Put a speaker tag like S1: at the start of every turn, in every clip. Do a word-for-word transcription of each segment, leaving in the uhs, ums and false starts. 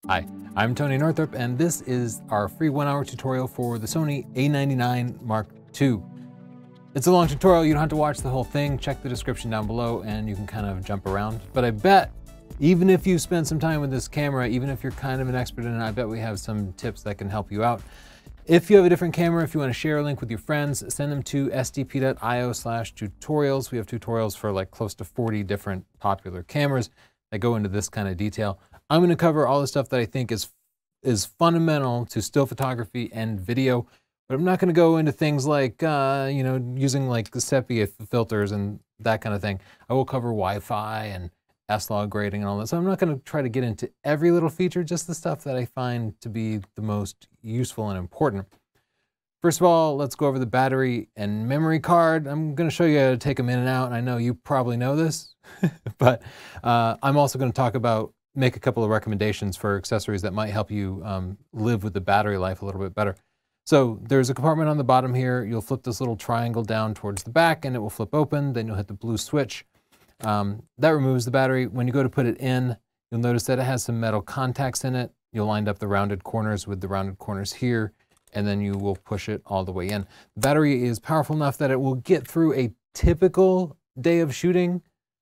S1: Hi, I'm Tony Northrup, and this is our free one-hour tutorial for the Sony A ninety-nine Mark two. It's a long tutorial, you don't have to watch the whole thing. Check the description down below and you can kind of jump around. But I bet, even if you spend some time with this camera, even if you're kind of an expert in it, I bet we have some tips that can help you out. If you have a different camera, if you want to share a link with your friends, send them to s d p dot i o slash tutorials. We have tutorials for like close to forty different popular cameras that go into this kind of detail. I'm going to cover all the stuff that I think is is fundamental to still photography and video, but I'm not going to go into things like uh, you know, using like the sepia filters and that kind of thing. I will cover Wi-Fi and S-Log grading and all that. So I'm not going to try to get into every little feature, just the stuff that I find to be the most useful and important. First of all, let's go over the battery and memory card. I'm going to show you how to take them in and out, and I know you probably know this, but uh, I'm also going to talk about make a couple of recommendations for accessories that might help you um, live with the battery life a little bit better. So there's a compartment on the bottom here. You'll flip this little triangle down towards the back and it will flip open. Then you'll hit the blue switch. Um, that removes the battery. When you go to put it in, you'll notice that it has some metal contacts in it. You'll line up the rounded corners with the rounded corners here, and then you will push it all the way in. The battery is powerful enough that it will get through a typical day of shooting.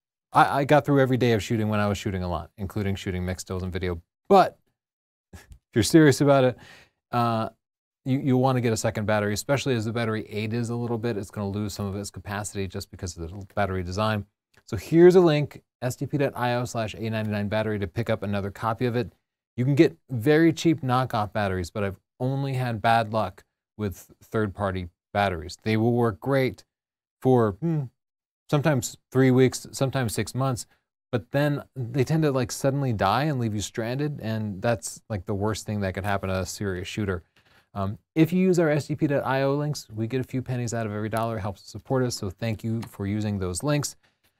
S1: I, I got through every day of shooting when I was shooting a lot, including shooting mixed stills and video. But if you're serious about it, uh, you, you want to get a second battery, especially as the battery ages a little bit. It's going to lose some of its capacity just because of the battery design. So here's a link, s d p dot i o slash A ninety-nine battery, to pick up another copy of it. You can get very cheap knockoff batteries, but I've only had bad luck with third-party batteries. They will work great for hmm, sometimes three weeks, sometimes six months, but then they tend to like suddenly die and leave you stranded, and that's like the worst thing that could happen to a serious shooter. Um, if you use our s d p dot i o links, we get a few pennies out of every dollar. It helps support us, so thank you for using those links.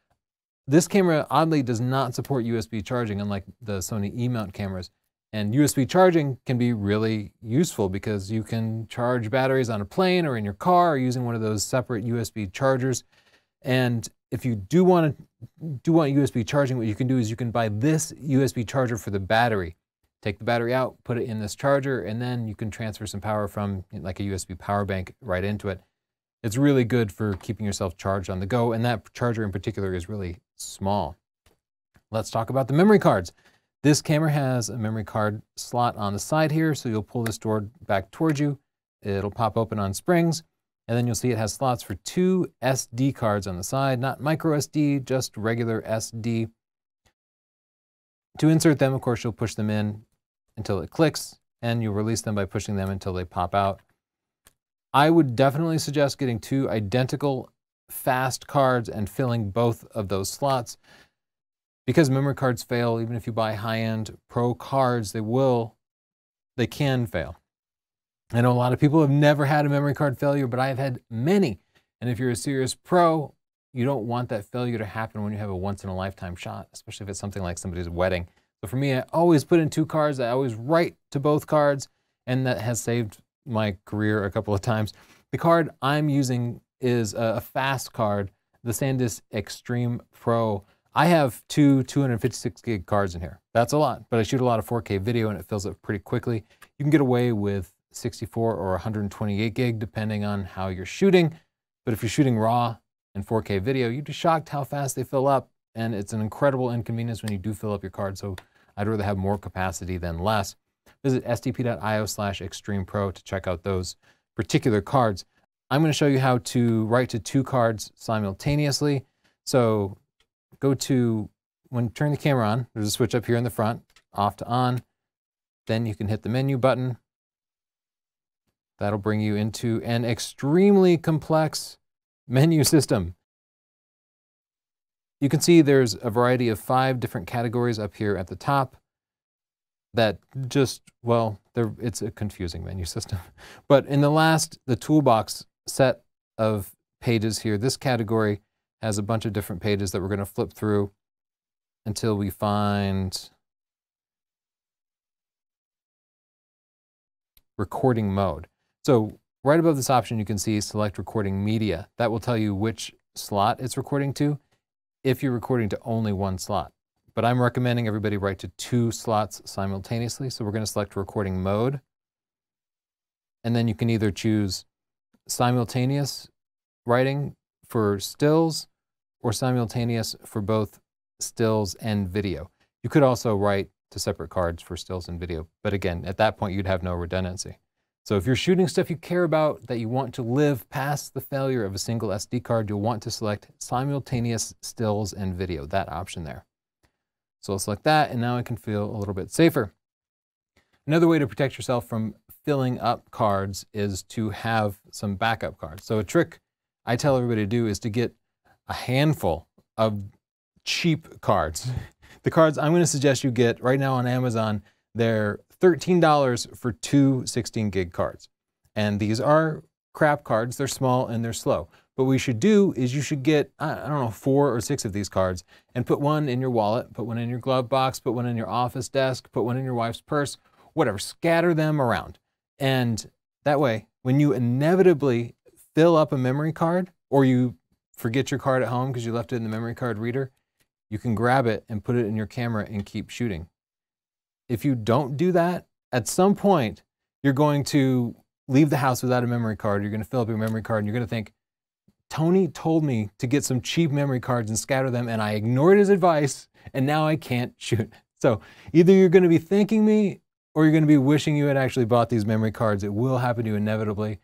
S1: This camera, oddly, does not support U S B charging, unlike the Sony E-mount cameras. And U S B charging can be really useful because you can charge batteries on a plane or in your car or using one of those separate U S B chargers. And if you do want to do want U S B charging, what you can do is you can buy this U S B charger for the battery. Take the battery out, put it in this charger, and then you can transfer some power from like a U S B power bank right into it. It's really good for keeping yourself charged on the go, and that charger in particular is really small. Let's talk about the memory cards. This camera has a memory card slot on the side here, so you'll pull this door back towards you. It'll pop open on springs, and then you'll see it has slots for two S D cards on the side, not micro S D, just regular S D. To insert them, of course, you'll push them in until it clicks, and you'll release them by pushing them until they pop out. I would definitely suggest getting two identical fast cards and filling both of those slots. Because memory cards fail, even if you buy high-end pro cards, they will, they can fail. I know a lot of people have never had a memory card failure, but I've had many. And if you're a serious pro, you don't want that failure to happen when you have a once-in-a-lifetime shot, especially if it's something like somebody's wedding. So for me, I always put in two cards. I always write to both cards, and that has saved my career a couple of times. The card I'm using is a fast card, the SanDisk Extreme Pro. I have two two hundred fifty-six gig cards in here. That's a lot, but I shoot a lot of four K video and it fills up pretty quickly. You can get away with sixty-four or one hundred twenty-eight gig depending on how you're shooting. But if you're shooting RAW and four K video, you'd be shocked how fast they fill up, and it's an incredible inconvenience when you do fill up your card. So I'd rather have more capacity than less. Visit s d p dot i o slash extreme pro to check out those particular cards. I'm going to show you how to write to two cards simultaneously. So go to, when turn the camera on, there's a switch up here in the front, off to on. Then you can hit the menu button. That'll bring you into an extremely complex menu system. You can see there's a variety of five different categories up here at the top that just, well, it's a confusing menu system. But in the last, the toolbox set of pages here, this category has a bunch of different pages that we're going to flip through until we find recording mode. So right above this option, you can see select recording media. That will tell you which slot it's recording to if you're recording to only one slot. but I'm recommending everybody write to two slots simultaneously. So we're going to select recording mode. And then you can either choose simultaneous writing for stills or simultaneous for both stills and video. You could also write to separate cards for stills and video, but again, at that point you'd have no redundancy. So if you're shooting stuff you care about that you want to live past the failure of a single S D card, you'll want to select simultaneous stills and video, that option there. So I'll select that, and now I can feel a little bit safer. Another way to protect yourself from filling up cards is to have some backup cards. So a trick I tell everybody to do is to get a handful of cheap cards. The cards I'm going to suggest you get right now on Amazon, they're thirteen dollars for two sixteen gig cards. And these are crap cards, they're small and they're slow. But what you should do is you should get, I don't know, four or six of these cards and put one in your wallet, put one in your glove box, put one in your office desk, put one in your wife's purse, whatever, scatter them around. And that way, when you inevitably fill up a memory card or you forget your card at home because you left it in the memory card reader, you can grab it and put it in your camera and keep shooting. If you don't do that, at some point, you're going to leave the house without a memory card. You're going to fill up your memory card and you're going to think, Tony told me to get some cheap memory cards and scatter them, and I ignored his advice, and now I can't shoot. So either you're going to be thanking me or you're going to be wishing you had actually bought these memory cards. It will happen to you inevitably.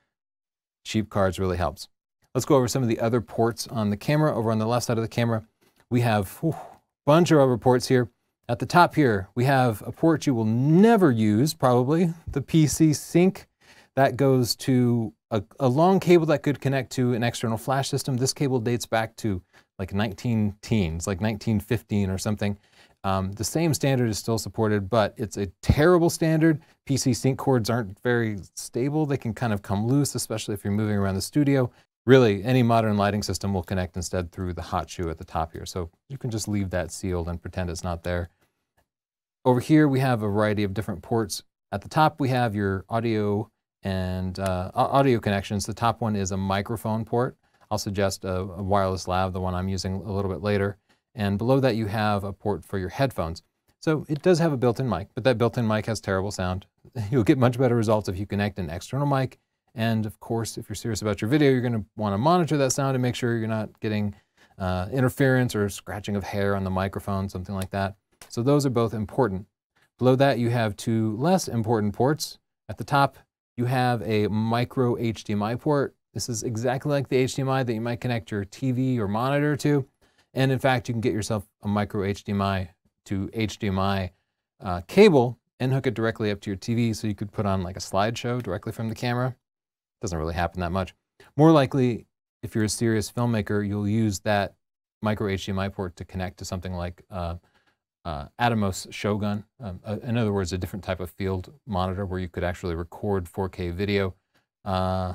S1: Cheap cards really helps. Let's go over some of the other ports on the camera. Over on the left side of the camera, we have whew, a bunch of other ports here. At the top here, we have a port you will never use, probably, the P C Sync. That goes to a, a long cable that could connect to an external flash system. This cable dates back to like nineteen teens, like nineteen fifteen or something. Um, the same standard is still supported, but it's a terrible standard. P C Sync cords aren't very stable. They can kind of come loose, especially if you're moving around the studio. Really, any modern lighting system will connect instead through the hot shoe at the top here. So you can just leave that sealed and pretend it's not there. Over here, we have a variety of different ports. At the top, we have your audio and uh, audio connections. The top one is a microphone port. I'll suggest a, a wireless lav, the one I'm using a little bit later. And below that, you have a port for your headphones. So it does have a built-in mic, but that built-in mic has terrible sound. You'll get much better results if you connect an external mic. And of course, if you're serious about your video, you're going to want to monitor that sound and make sure you're not getting uh, interference or scratching of hair on the microphone, something like that. So those are both important. Below that, you have two less important ports. At the top, you have a micro H D M I port. This is exactly like the H D M I that you might connect your T V or monitor to. And in fact, you can get yourself a micro H D M I to H D M I uh, cable and hook it directly up to your T V, so you could put on like a slideshow directly from the camera. Doesn't really happen that much. More likely, if you're a serious filmmaker, you'll use that micro H D M I port to connect to something like uh, uh, Atomos Shogun. Um, uh, in other words, a different type of field monitor where you could actually record four K video uh,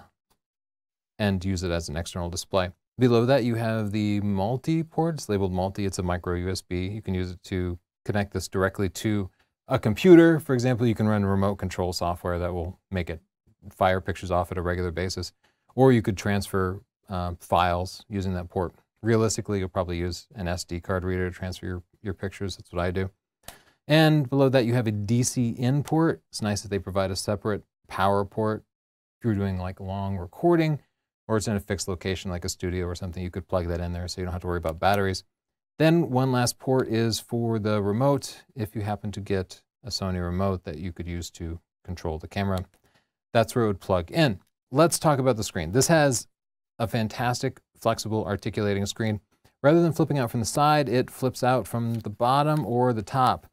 S1: and use it as an external display. Below that, you have the multi-port. It's labeled multi. It's a micro U S B. You can use it to connect this directly to a computer. For example, you can run remote control software that will make it fire pictures off at a regular basis. Or you could transfer uh, files using that port. Realistically, you'll probably use an S D card reader to transfer your, your pictures. That's what I do. And below that, you have a D C in port. It's nice that they provide a separate power port. If you're doing like long recording, or it's in a fixed location like a studio or something, you could plug that in there so you don't have to worry about batteries. Then one last port is for the remote, if you happen to get a Sony remote that you could use to control the camera. That's where it would plug in. Let's talk about the screen. This has a fantastic, flexible, articulating screen. Rather than flipping out from the side, it flips out from the bottom or the top.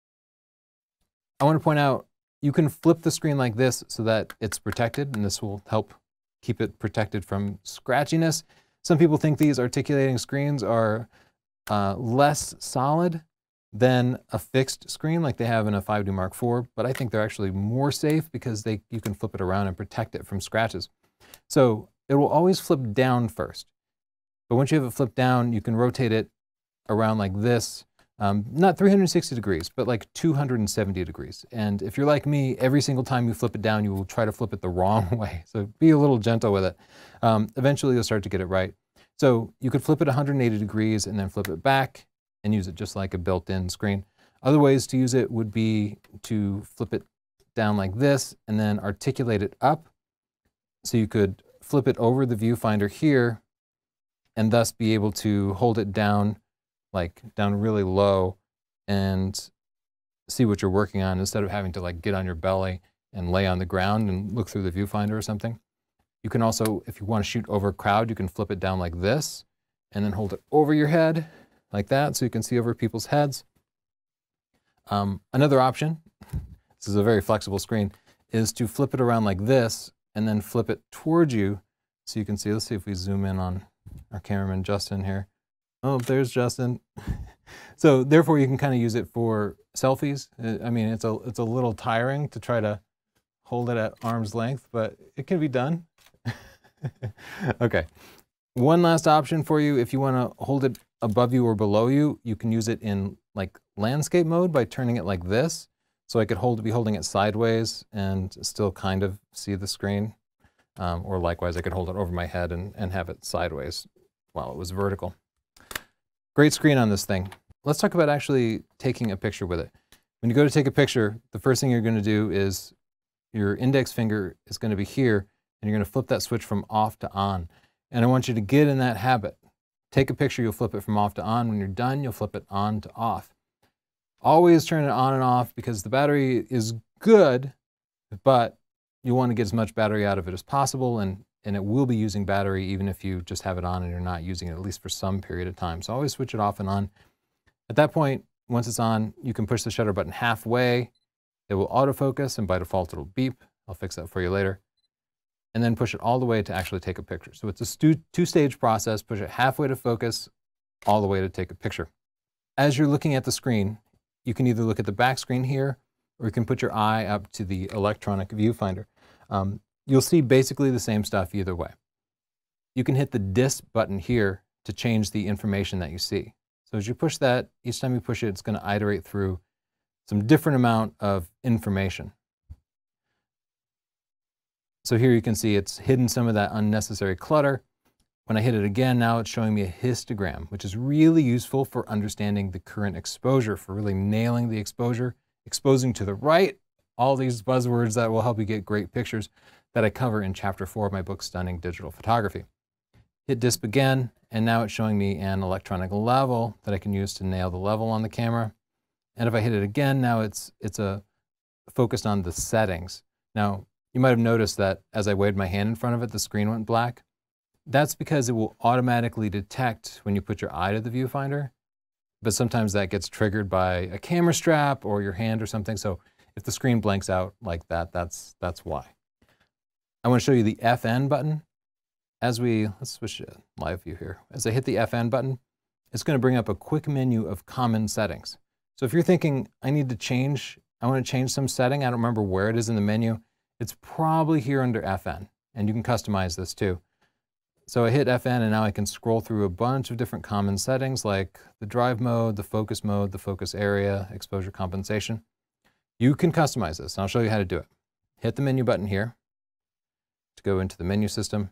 S1: I want to point out, you can flip the screen like this so that it's protected, and this will help keep it protected from scratchiness. Some people think these articulating screens are uh, less solid than a fixed screen like they have in a five D Mark four, but I think they're actually more safe because they you can flip it around and protect it from scratches. So it will always flip down first. But once you have it flipped down, you can rotate it around like this, um, not three hundred sixty degrees, but like two hundred seventy degrees. And if you're like me, every single time you flip it down, you will try to flip it the wrong way. So be a little gentle with it. Um, eventually you'll start to get it right. So you could flip it one hundred eighty degrees and then flip it back. and use it just like a built-in screen. Other ways to use it would be to flip it down like this and then articulate it up. So you could flip it over the viewfinder here and thus be able to hold it down, like down really low, and see what you're working on instead of having to like get on your belly and lay on the ground and look through the viewfinder or something. You can also, if you want to shoot over a crowd, you can flip it down like this and then hold it over your head like that so you can see over people's heads. Um, another option, this is a very flexible screen, is to flip it around like this and then flip it towards you so you can see. Let's see if we zoom in on our cameraman Justin here. Oh, there's Justin. So therefore you can kind of use it for selfies. I mean, it's a, it's a little tiring to try to hold it at arm's length, but it can be done. Okay. One last option for you, if you want to hold it above you or below you, you can use it in like landscape mode by turning it like this. So I could hold, be holding it sideways and still kind of see the screen. Um, or likewise, I could hold it over my head and, and have it sideways while it was vertical. Great screen on this thing. Let's talk about actually taking a picture with it. When you go to take a picture, the first thing you're going to do is your index finger is going to be here, and you're going to flip that switch from off to on. And I want you to get in that habit. Take a picture, you'll flip it from off to on. When you're done, you'll flip it on to off. Always turn it on and off because the battery is good, but you want to get as much battery out of it as possible, and, and it will be using battery even if you just have it on and you're not using it, at least for some period of time. So always switch it off and on. At that point, once it's on, you can push the shutter button halfway. It will autofocus, and by default it'll beep. I'll fix that for you later. And then push it all the way to actually take a picture. So it's a two-stage process. Push it halfway to focus, all the way to take a picture. As you're looking at the screen, you can either look at the back screen here, or you can put your eye up to the electronic viewfinder. Um, you'll see basically the same stuff either way. You can hit the disk button here to change the information that you see. So as you push that, each time you push it, it's going to iterate through some different amount of information. So here you can see it's hidden some of that unnecessary clutter. When I hit it again, now it's showing me a histogram, which is really useful for understanding the current exposure, for really nailing the exposure, exposing to the right, all these buzzwords that will help you get great pictures that I cover in chapter four of my book, Stunning Digital Photography. Hit disp again, and now it's showing me an electronic level that I can use to nail the level on the camera. And if I hit it again, now it's, it's a, focused on the settings. Now, you might have noticed that as I waved my hand in front of it, the screen went black. That's because it will automatically detect when you put your eye to the viewfinder, but sometimes that gets triggered by a camera strap or your hand or something. So if the screen blanks out like that, that's, that's why. I want to show you the F N button. As we, let's switch to live view here. As I hit the F N button, it's going to bring up a quick menu of common settings. So if you're thinking, I need to change, I want to change some setting, I don't remember where it is in the menu, it's probably here under F N, and you can customize this too. So I hit F N, and now I can scroll through a bunch of different common settings like the drive mode, the focus mode, the focus area, exposure compensation. You can customize this, and I'll show you how to do it. Hit the menu button here to go into the menu system.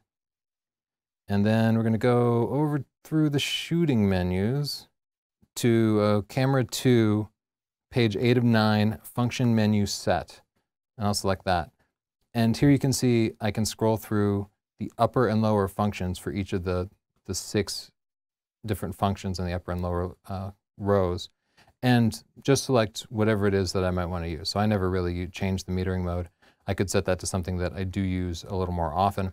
S1: And then we're going to go over through the shooting menus to uh, camera two, page eight of nine, function menu set. And I'll select that. And here you can see I can scroll through the upper and lower functions for each of the, the six different functions in the upper and lower uh, rows, and just select whatever it is that I might want to use. So I never really change the metering mode. I could set that to something that I do use a little more often.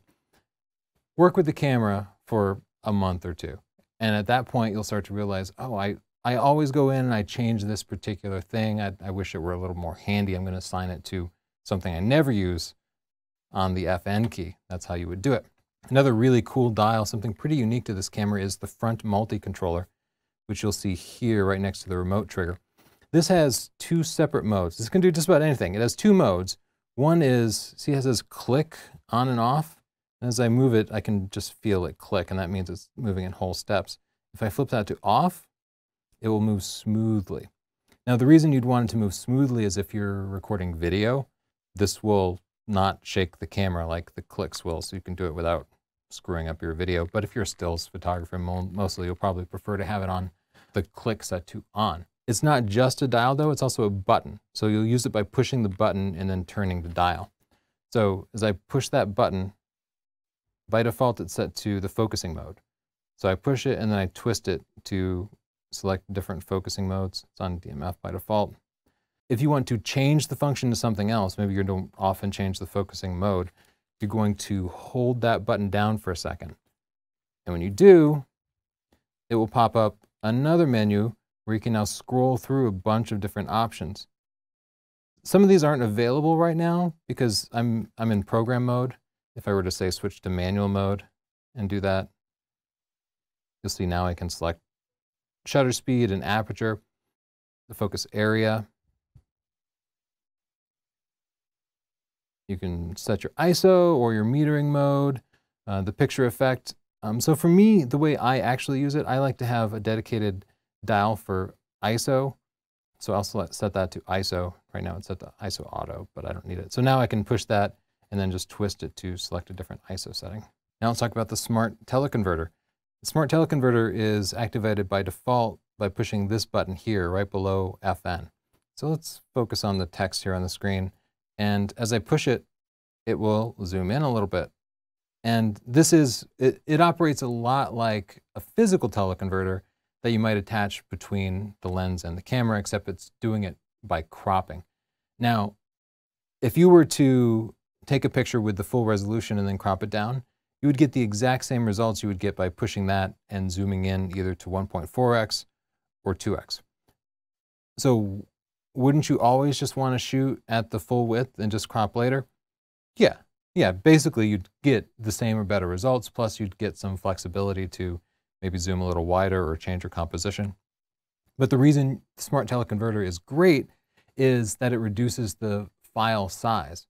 S1: Work with the camera for a month or two. And at that point, you'll start to realize, oh, I, I always go in and I change this particular thing. I, I wish it were a little more handy. I'm going to assign it to something I never use on the F N key. That's how you would do it. Another really cool dial, something pretty unique to this camera, is the front multi-controller, which you'll see here right next to the remote trigger. This has two separate modes. This can do just about anything. It has two modes. One is, see, it says click on and off. And as I move it, I can just feel it click, and that means it's moving in whole steps. If I flip that to off, it will move smoothly. Now, the reason you'd want it to move smoothly is if you're recording video, this will not shake the camera like the clicks will, so you can do it without screwing up your video. But if you're a stills photographer, mostly you'll probably prefer to have it on the click set to on. It's not just a dial though, it's also a button. So you'll use it by pushing the button and then turning the dial. So as I push that button, by default it's set to the focusing mode. So I push it and then I twist it to select different focusing modes. It's on D M F by default. If you want to change the function to something else, maybe you don't often change the focusing mode, you're going to hold that button down for a second. And when you do, it will pop up another menu where you can now scroll through a bunch of different options. Some of these aren't available right now because I'm, I'm in program mode. If I were to say switch to manual mode and do that, you'll see now I can select shutter speed and aperture, the focus area. You can set your I S O or your metering mode, uh, the picture effect. Um, so for me, the way I actually use it, I like to have a dedicated dial for I S O. So I'll select, set that to I S O. Right now it's set to I S O auto, but I don't need it. So now I can push that and then just twist it to select a different I S O setting. Now let's talk about the Smart Teleconverter. The Smart Teleconverter is activated by default by pushing this button here right below F N. So let's focus on the text here on the screen. And as I push it, it will zoom in a little bit. And this is, it, it operates a lot like a physical teleconverter that you might attach between the lens and the camera, except it's doing it by cropping. Now, if you were to take a picture with the full resolution and then crop it down, you would get the exact same results you would get by pushing that and zooming in either to one point four X or two X. So wouldn't you always just want to shoot at the full width and just crop later? Yeah, yeah, basically you'd get the same or better results, plus you'd get some flexibility to maybe zoom a little wider or change your composition. But the reason the Smart Teleconverter is great is that it reduces the file size.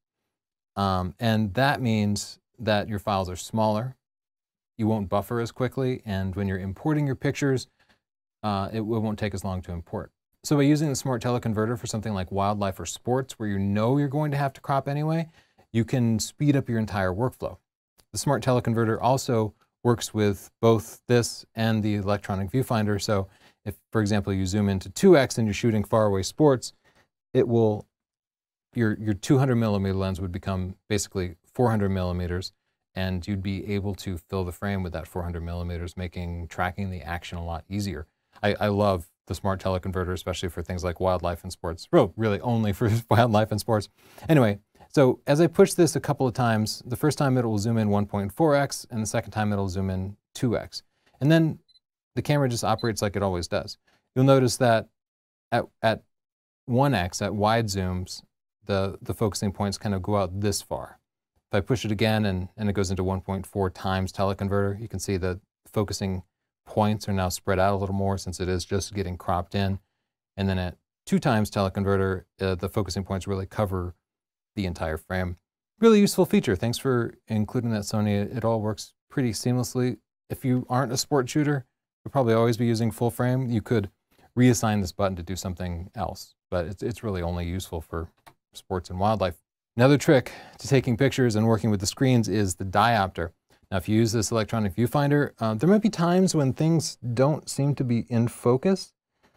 S1: Um, and that means that your files are smaller, you won't buffer as quickly, and when you're importing your pictures, uh, it, it won't take as long to import. So by using the Smart Teleconverter for something like wildlife or sports, where you know you're going to have to crop anyway, you can speed up your entire workflow. The Smart Teleconverter also works with both this and the electronic viewfinder. So if, for example, you zoom into two X and you're shooting faraway sports, it will, your, your two hundred millimeter lens would become basically four hundred millimeters, and you'd be able to fill the frame with that four hundred millimeters, making tracking the action a lot easier. I, I love the Smart Teleconverter, especially for things like wildlife and sports. Well, really only for wildlife and sports. Anyway, so as I push this a couple of times, the first time it will zoom in one point four X, and the second time it'll zoom in two X. And then the camera just operates like it always does. You'll notice that at, at one X, at wide zooms, the, the focusing points kind of go out this far. If I push it again and, and it goes into one point four times teleconverter, you can see the focusing points are now spread out a little more since it is just getting cropped in. And then at two times teleconverter, uh, the focusing points really cover the entire frame. Really useful feature. Thanks for including that, Sony. It, it all works pretty seamlessly. If you aren't a sport shooter, you'll probably always be using full frame. You could reassign this button to do something else, but it's, it's really only useful for sports and wildlife. Another trick to taking pictures and working with the screens is the diopter. Now, if you use this electronic viewfinder, uh, there might be times when things don't seem to be in focus.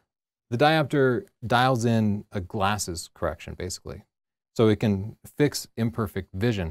S1: The diopter dials in a glasses correction, basically. So it can fix imperfect vision.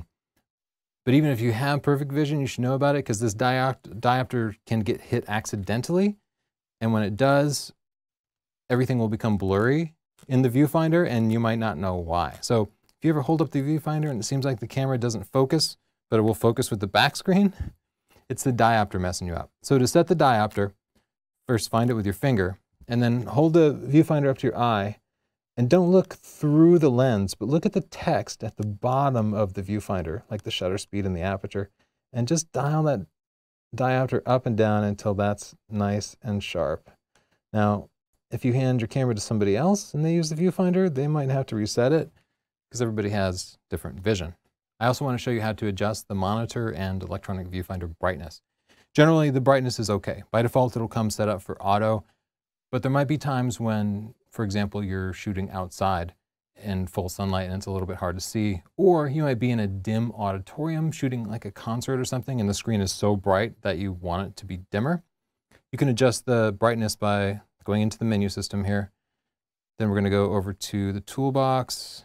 S1: But even if you have perfect vision, you should know about it, because this diopt diopter can get hit accidentally. And when it does, everything will become blurry in the viewfinder, and you might not know why. So if you ever hold up the viewfinder and it seems like the camera doesn't focus, but it will focus with the back screen, it's the diopter messing you up. So to set the diopter, first find it with your finger, and then hold the viewfinder up to your eye, and don't look through the lens, but look at the text at the bottom of the viewfinder, like the shutter speed and the aperture, and just dial that diopter up and down until that's nice and sharp. Now, if you hand your camera to somebody else and they use the viewfinder, they might have to reset it because everybody has different vision. I also want to show you how to adjust the monitor and electronic viewfinder brightness. Generally, the brightness is okay. By default, it'll come set up for auto, but there might be times when, for example, you're shooting outside in full sunlight and it's a little bit hard to see, or you might be in a dim auditorium shooting like a concert or something and the screen is so bright that you want it to be dimmer. You can adjust the brightness by going into the menu system here. Then we're going to go over to the toolbox.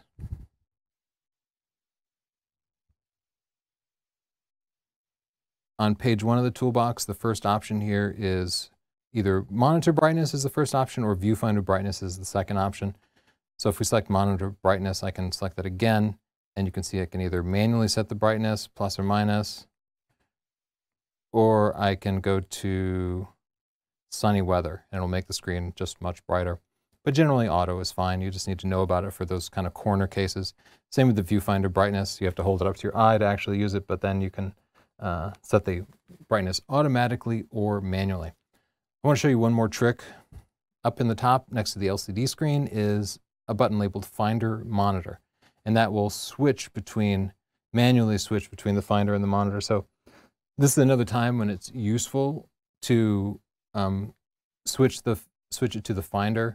S1: On page one of the toolbox, the first option here is either monitor brightness is the first option or viewfinder brightness is the second option. So if we select monitor brightness, I can select that again, and you can see I can either manually set the brightness, plus or minus, or I can go to sunny weather, and it'll make the screen just much brighter. But generally auto is fine. You just need to know about it for those kind of corner cases. Same with the viewfinder brightness. You have to hold it up to your eye to actually use it, but then you can uh, set the brightness automatically or manually. I want to show you one more trick. Up in the top next to the L C D screen is a button labeled Finder Monitor, and that will switch between, manually switch between the Finder and the monitor. So this is another time when it's useful to um, switch the switch it to the Finder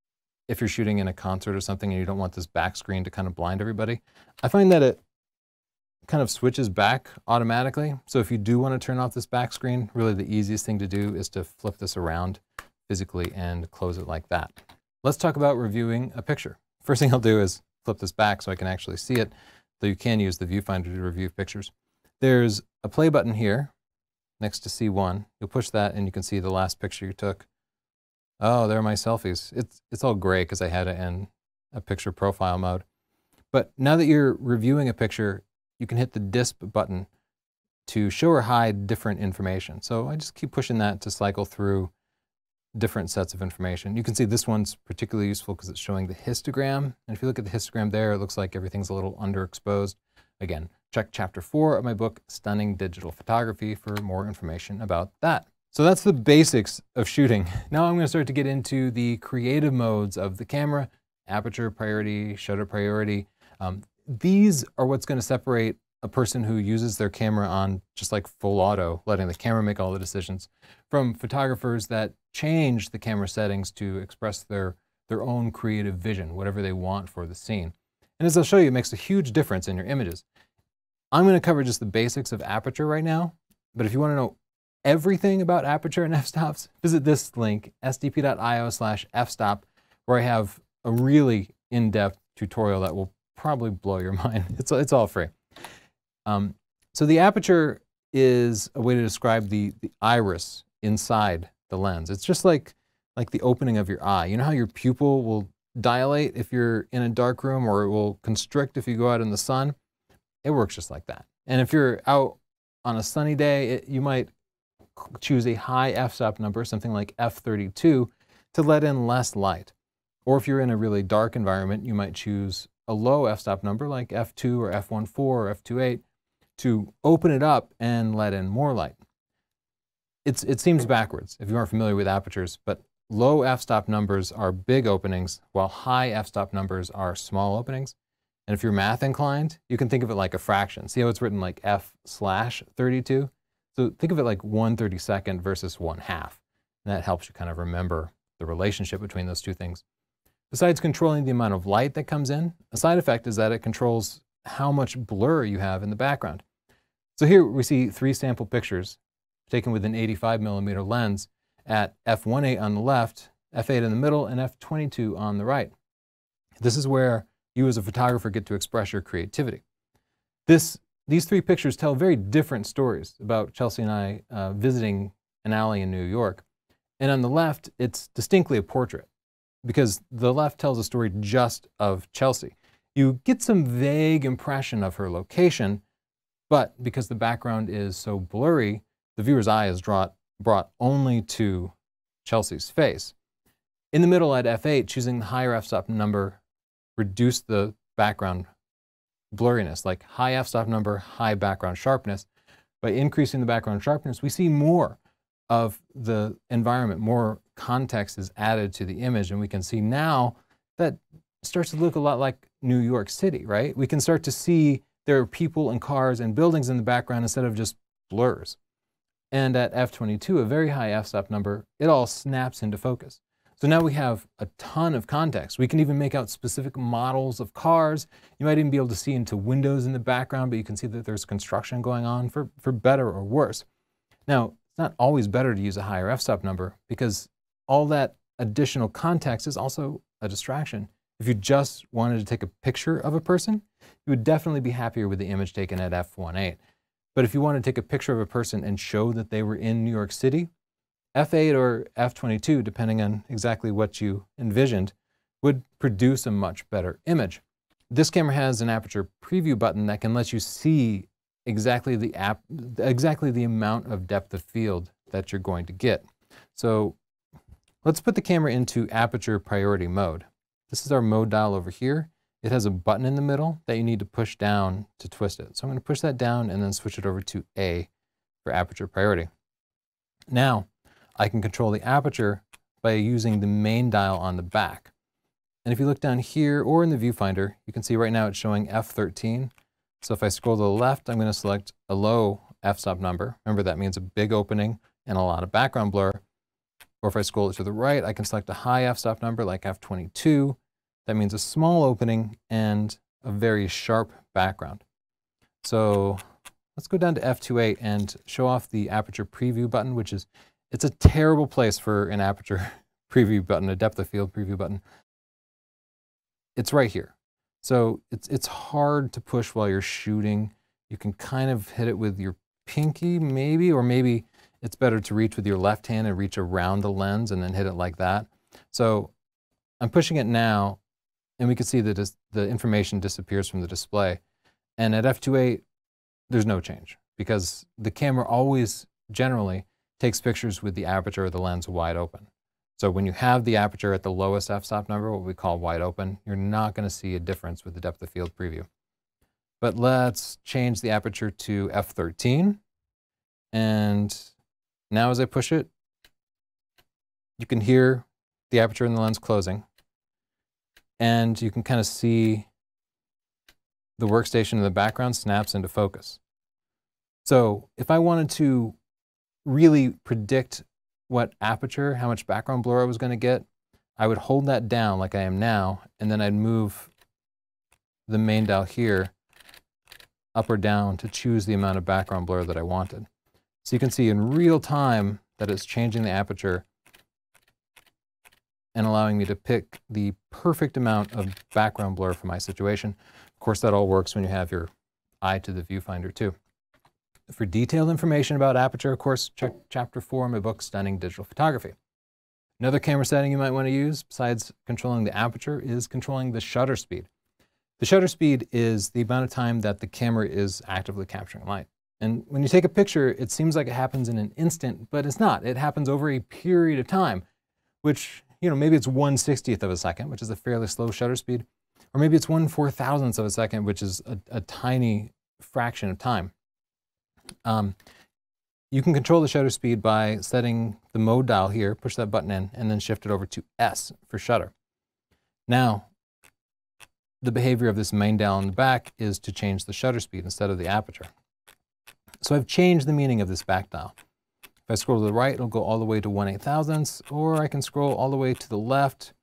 S1: if you're shooting in a concert or something and you don't want this back screen to kind of blind everybody. I find that it kind of switches back automatically. So if you do want to turn off this back screen, really the easiest thing to do is to flip this around physically and close it like that. Let's talk about reviewing a picture. First thing I'll do is flip this back so I can actually see it, though you can use the viewfinder to review pictures. There's a play button here next to C one. You'll push that and you can see the last picture you took. Oh, there are my selfies. It's, it's all gray because I had it in a picture profile mode. But now that you're reviewing a picture, you can hit the disp button to show or hide different information. So I just keep pushing that to cycle through different sets of information. You can see this one's particularly useful because it's showing the histogram. And if you look at the histogram there, it looks like everything's a little underexposed. Again, check chapter four of my book, Stunning Digital Photography, for more information about that. So that's the basics of shooting. Now I'm going to start to get into the creative modes of the camera, aperture priority, shutter priority. Um, these are what's going to separate a person who uses their camera on just like full auto, letting the camera make all the decisions, from photographers that change the camera settings to express their, their own creative vision, whatever they want for the scene. And as I'll show you, it makes a huge difference in your images. I'm going to cover just the basics of aperture right now, but if you want to know everything about aperture and f-stops, visit this link, s d p dot i o slash f stop, where I have a really in-depth tutorial that will probably blow your mind. It's, it's all free. Um, so the aperture is a way to describe the, the iris inside the lens. It's just like, like the opening of your eye. You know how your pupil will dilate if you're in a dark room, or it will constrict if you go out in the sun? It works just like that. And if you're out on a sunny day, it, you might choose a high f-stop number, something like f thirty-two, to let in less light. Or if you're in a really dark environment, you might choose a low f-stop number like f two or f fourteen or f twenty-eight to open it up and let in more light. It's, it seems backwards if you aren't familiar with apertures, but low f-stop numbers are big openings, while high f-stop numbers are small openings. And if you're math inclined, you can think of it like a fraction. See how it's written like f slash thirty-two? So think of it like one thirty-second versus one half. And that helps you kind of remember the relationship between those two things. Besides controlling the amount of light that comes in, a side effect is that it controls how much blur you have in the background. So here we see three sample pictures taken with an eighty-five millimeter lens at f eighteen on the left, f eight in the middle, and f twenty-two on the right. This is where you as a photographer get to express your creativity. This, these three pictures tell very different stories about Chelsea and I uh, visiting an alley in New York. And on the left, it's distinctly a portrait, because the left tells a story just of Chelsea. You get some vague impression of her location, but because the background is so blurry, the viewer's eye is brought, brought only to Chelsea's face. In the middle at f eight, choosing the higher f-stop number reduced the background blurriness, like high f-stop number, high background sharpness. By increasing the background sharpness, we see more of the environment, more context is added to the image, and we can see now that starts to look a lot like New York City, right? We can start to see there are people and cars and buildings in the background instead of just blurs. And at f twenty-two, a very high f-stop number, it all snaps into focus. So now we have a ton of context. We can even make out specific models of cars. You might even be able to see into windows in the background, but you can see that there's construction going on, for, for better or worse. Now, it's not always better to use a higher f-stop number, because all that additional context is also a distraction. If you just wanted to take a picture of a person, you would definitely be happier with the image taken at f one point eight. But if you want to take a picture of a person and show that they were in New York City, f eight or f twenty-two, depending on exactly what you envisioned, would produce a much better image. This camera has an aperture preview button that can let you see exactly the app, exactly the amount of depth of field that you're going to get. So let's put the camera into aperture priority mode. This is our mode dial over here. It has a button in the middle that you need to push down to twist it. So I'm going to push that down and then switch it over to A for aperture priority. Now I can control the aperture by using the main dial on the back. And if you look down here or in the viewfinder, you can see right now it's showing f thirteen. So if I scroll to the left, I'm going to select a low f-stop number. Remember, that means a big opening and a lot of background blur. Or if I scroll it to the right, I can select a high f-stop number like f twenty-two. That means a small opening and a very sharp background. So let's go down to f two point eight and show off the aperture preview button, which is, it's a terrible place for an aperture preview button, a depth of field preview button. It's right here. So it's, it's hard to push while you're shooting. You can kind of hit it with your pinky maybe, or maybe it's better to reach with your left hand and reach around the lens and then hit it like that. So I'm pushing it now, and we can see that the information disappears from the display. And at f two point eight, there's no change because the camera always generally takes pictures with the aperture of the lens wide open. So when you have the aperture at the lowest f-stop number, what we call wide open, you're not going to see a difference with the depth of field preview. But let's change the aperture to f thirteen. And now as I push it, you can hear the aperture in the lens closing. And you can kind of see the workstation in the background snaps into focus. So if I wanted to really predict what aperture, how much background blur I was going to get, I would hold that down like I am now, and then I'd move the main dial here up or down to choose the amount of background blur that I wanted. So you can see in real time that it's changing the aperture and allowing me to pick the perfect amount of background blur for my situation. Of course, that all works when you have your eye to the viewfinder too. For detailed information about aperture, of course, check chapter four in my book, Stunning Digital Photography. Another camera setting you might want to use, besides controlling the aperture, is controlling the shutter speed. The shutter speed is the amount of time that the camera is actively capturing light. And when you take a picture, it seems like it happens in an instant, but it's not. It happens over a period of time, which, you know, maybe it's one sixtieth of a second, which is a fairly slow shutter speed, or maybe it's one four thousandth of a second, which is a, a tiny fraction of time. Um, you can control the shutter speed by setting the mode dial here, push that button in, and then shift it over to S for shutter. Now, the behavior of this main dial in the back is to change the shutter speed instead of the aperture. So I've changed the meaning of this back dial. If I scroll to the right, it'll go all the way to one eight thousandths, or I can scroll all the way to the left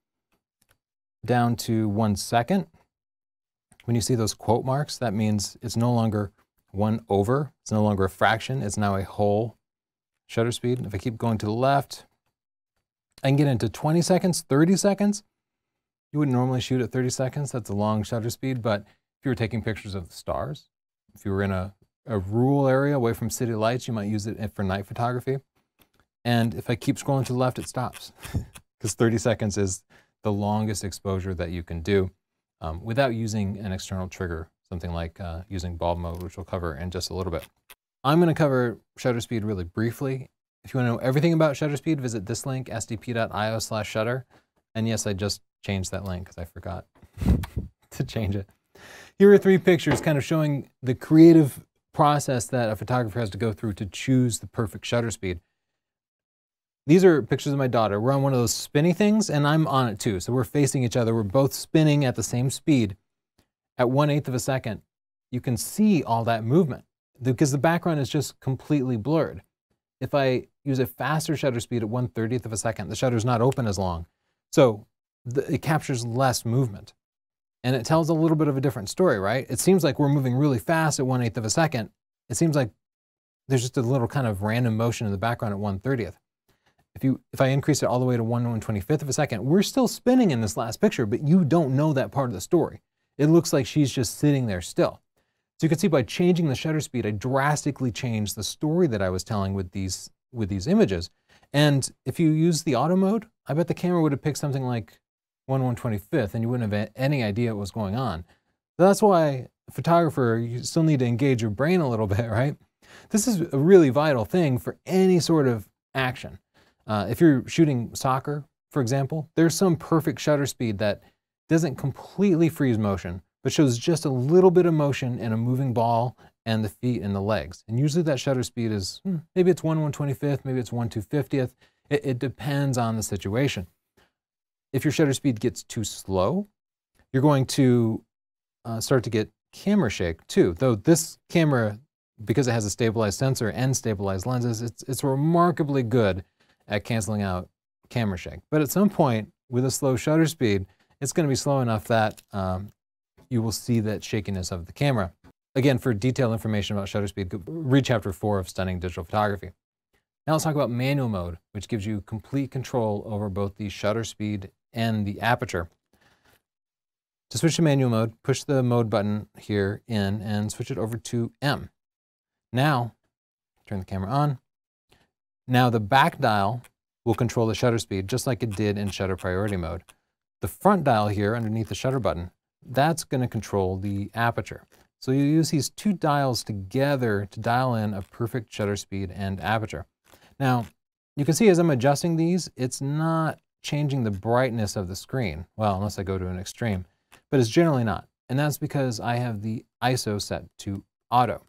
S1: down to one second. When you see those quote marks, that means it's no longer one over, it's no longer a fraction, it's now a whole shutter speed. If I keep going to the left, I can get into twenty seconds, thirty seconds. You wouldn't normally shoot at thirty seconds, that's a long shutter speed, but if you were taking pictures of the stars, if you were in a, a rural area away from city lights, you might use it for night photography. And if I keep scrolling to the left, it stops, because thirty seconds is the longest exposure that you can do um, without using an external trigger. Something like uh, using bulb mode, which we'll cover in just a little bit. I'm going to cover shutter speed really briefly. If you want to know everything about shutter speed, visit this link, s d p dot i o slash shutter. And yes, I just changed that link because I forgot to change it. Here are three pictures kind of showing the creative process that a photographer has to go through to choose the perfect shutter speed. These are pictures of my daughter. We're on one of those spinny things, and I'm on it too. So we're facing each other. We're both spinning at the same speed. At one eighth of a second, you can see all that movement because the background is just completely blurred. If I use a faster shutter speed at one thirtieth of a second, the shutter's not open as long. So the, it captures less movement. And it tells a little bit of a different story, right? It seems like we're moving really fast at one eighth of a second. It seems like there's just a little kind of random motion in the background at one thirtieth. if you if I increase it all the way to one one twenty-fifth of a second, we're still spinning in this last picture, but you don't know that part of the story. It looks like she's just sitting there still. So you can see by changing the shutter speed, I drastically changed the story that I was telling with these with these images. And if you use the auto mode, I bet the camera would have picked something like one one twenty-fifth and you wouldn't have any idea what was going on. So that's why, a photographer, you still need to engage your brain a little bit, right? This is a really vital thing for any sort of action. Uh, if you're shooting soccer, for example, there's some perfect shutter speed that doesn't completely freeze motion, but shows just a little bit of motion in a moving ball and the feet and the legs. And usually that shutter speed is, hmm, maybe it's one one twenty-fifth, maybe it's one two fiftieth. It, it depends on the situation. If your shutter speed gets too slow, you're going to uh, start to get camera shake too. Though this camera, because it has a stabilized sensor and stabilized lenses, it's, it's remarkably good at canceling out camera shake. But at some point, with a slow shutter speed, it's going to be slow enough that um, you will see that shakiness of the camera. Again, for detailed information about shutter speed, read chapter four of Stunning Digital Photography. Now let's talk about manual mode, which gives you complete control over both the shutter speed and the aperture. To switch to manual mode, push the mode button here in and switch it over to M. Now, turn the camera on. Now the back dial will control the shutter speed just like it did in shutter priority mode. The front dial here underneath the shutter button, that's going to control the aperture. So you use these two dials together to dial in a perfect shutter speed and aperture. Now, you can see as I'm adjusting these, it's not changing the brightness of the screen. Well, unless I go to an extreme, but it's generally not. And that's because I have the I S O set to auto.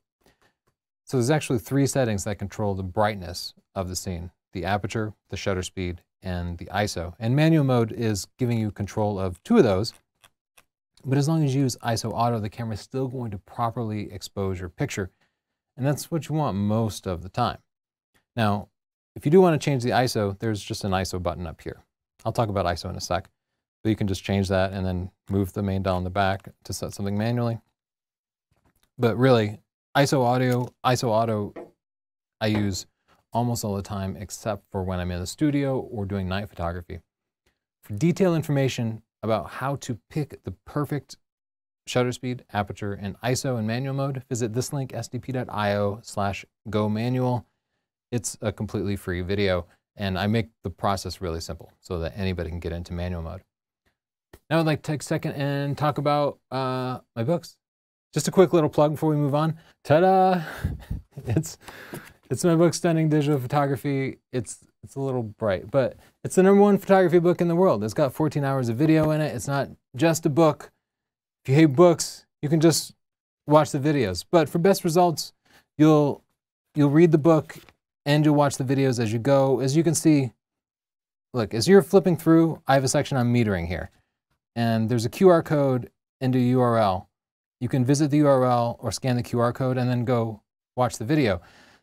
S1: So there's actually three settings that control the brightness of the scene: the aperture, the shutter speed, and the I S O. And manual mode is giving you control of two of those. But as long as you use I S O auto, the camera is still going to properly expose your picture. And that's what you want most of the time. Now, if you do want to change the I S O, there's just an I S O button up here. I'll talk about I S O in a sec. But you can just change that and then move the main dial in the back to set something manually. But really, I S O audio, I S O auto, I use almost all the time except for when I'm in the studio or doing night photography. For detailed information about how to pick the perfect shutter speed, aperture, and I S O in manual mode, visit this link, s d p dot i o slash go manual. It's a completely free video, and I make the process really simple so that anybody can get into manual mode. Now I'd like to take a second and talk about uh, my books. Just a quick little plug before we move on. Ta-da! It's, it's my book, Stunning Digital Photography. It's, it's a little bright, but it's the number one photography book in the world. It's got fourteen hours of video in it. It's not just a book. If you hate books, you can just watch the videos. But for best results, you'll, you'll read the book and you'll watch the videos as you go. As you can see, look, as you're flipping through, I have a section on metering here. And there's a Q R code and a U R L. You can visit the U R L or scan the Q R code and then go watch the video.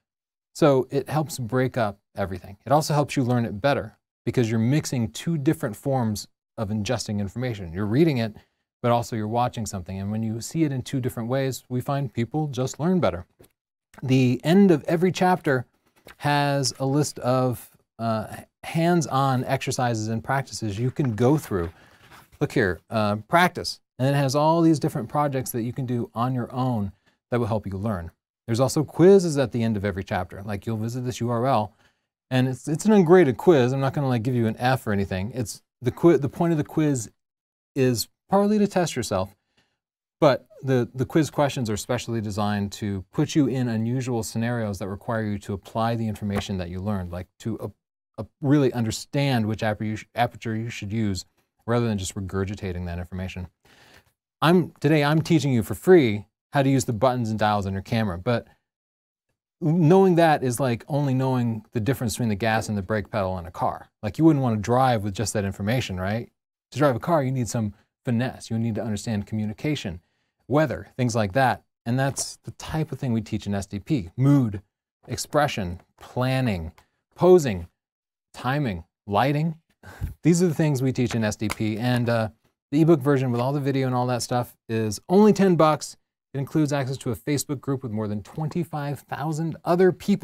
S1: So it helps break up everything. It also helps you learn it better because you're mixing two different forms of ingesting information. You're reading it, but also you're watching something. And when you see it in two different ways, we find people just learn better. The end of every chapter has a list of uh, hands-on exercises and practices you can go through. Look here, uh, practice. And it has all these different projects that you can do on your own that will help you learn. There's also quizzes at the end of every chapter. Like you'll visit this U R L and it's, it's an ungraded quiz. I'm not gonna like give you an F or anything. It's the, qui the point of the quiz is partly to test yourself, but the, the quiz questions are specially designed to put you in unusual scenarios that require you to apply the information that you learned, like to uh, uh, really understand which aperture you should use rather than just regurgitating that information. I'm, today I'm teaching you for free how to use the buttons and dials on your camera, but knowing that is like only knowing the difference between the gas and the brake pedal in a car. Like you wouldn't want to drive with just that information, right? To drive a car, you need some finesse. You need to understand communication, weather, things like that. And that's the type of thing we teach in S D P. Mood, expression, planning, posing, timing, lighting. These are the things we teach in S D P. And uh, the ebook version with all the video and all that stuff is only ten bucks. It includes access to a Facebook group with more than twenty-five thousand other people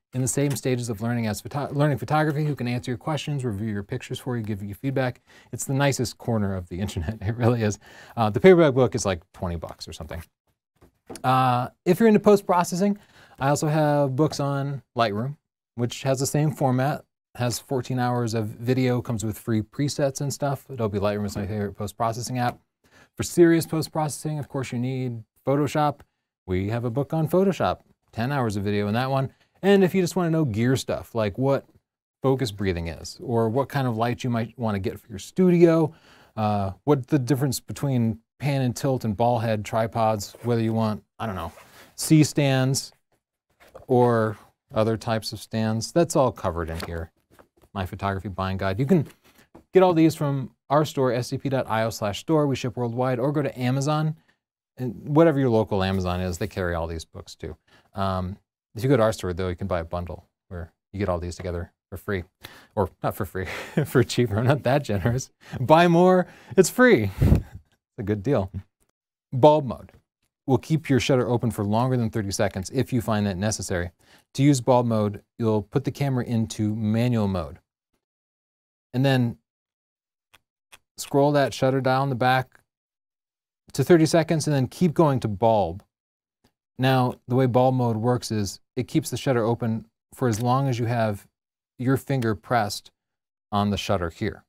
S1: in the same stages of learning as photo learning photography, who can answer your questions, review your pictures for you, give you feedback. It's the nicest corner of the internet. It really is. Uh, the paperback book is like twenty bucks or something. Uh, if you're into post-processing, I also have books on Lightroom, which has the same format, has fourteen hours of video, comes with free presets and stuff. Adobe Lightroom is my favorite post-processing app. For serious post-processing, of course, you need Photoshop. We have a book on Photoshop, ten hours of video in that one. And if you just want to know gear stuff, like what focus breathing is, or what kind of light you might want to get for your studio, uh, what the difference between pan and tilt and ball head tripods, whether you want, I don't know, C-stands or other types of stands, that's all covered in here. My photography buying guide. You can get all these from our store, S D P dot I O slash store. We ship worldwide, or go to Amazon. And whatever your local Amazon is, they carry all these books too. Um, if you go to our store, though, you can buy a bundle where you get all these together for free. Or not for free, for cheaper. I'm not that generous. Buy more, it's free. It's a good deal. Bulb mode will keep your shutter open for longer than thirty seconds if you find that necessary. To use bulb mode, you'll put the camera into manual mode. And then scroll that shutter dial in the back to thirty seconds, and then keep going to bulb. Now, the way bulb mode works is it keeps the shutter open for as long as you have your finger pressed on the shutter here.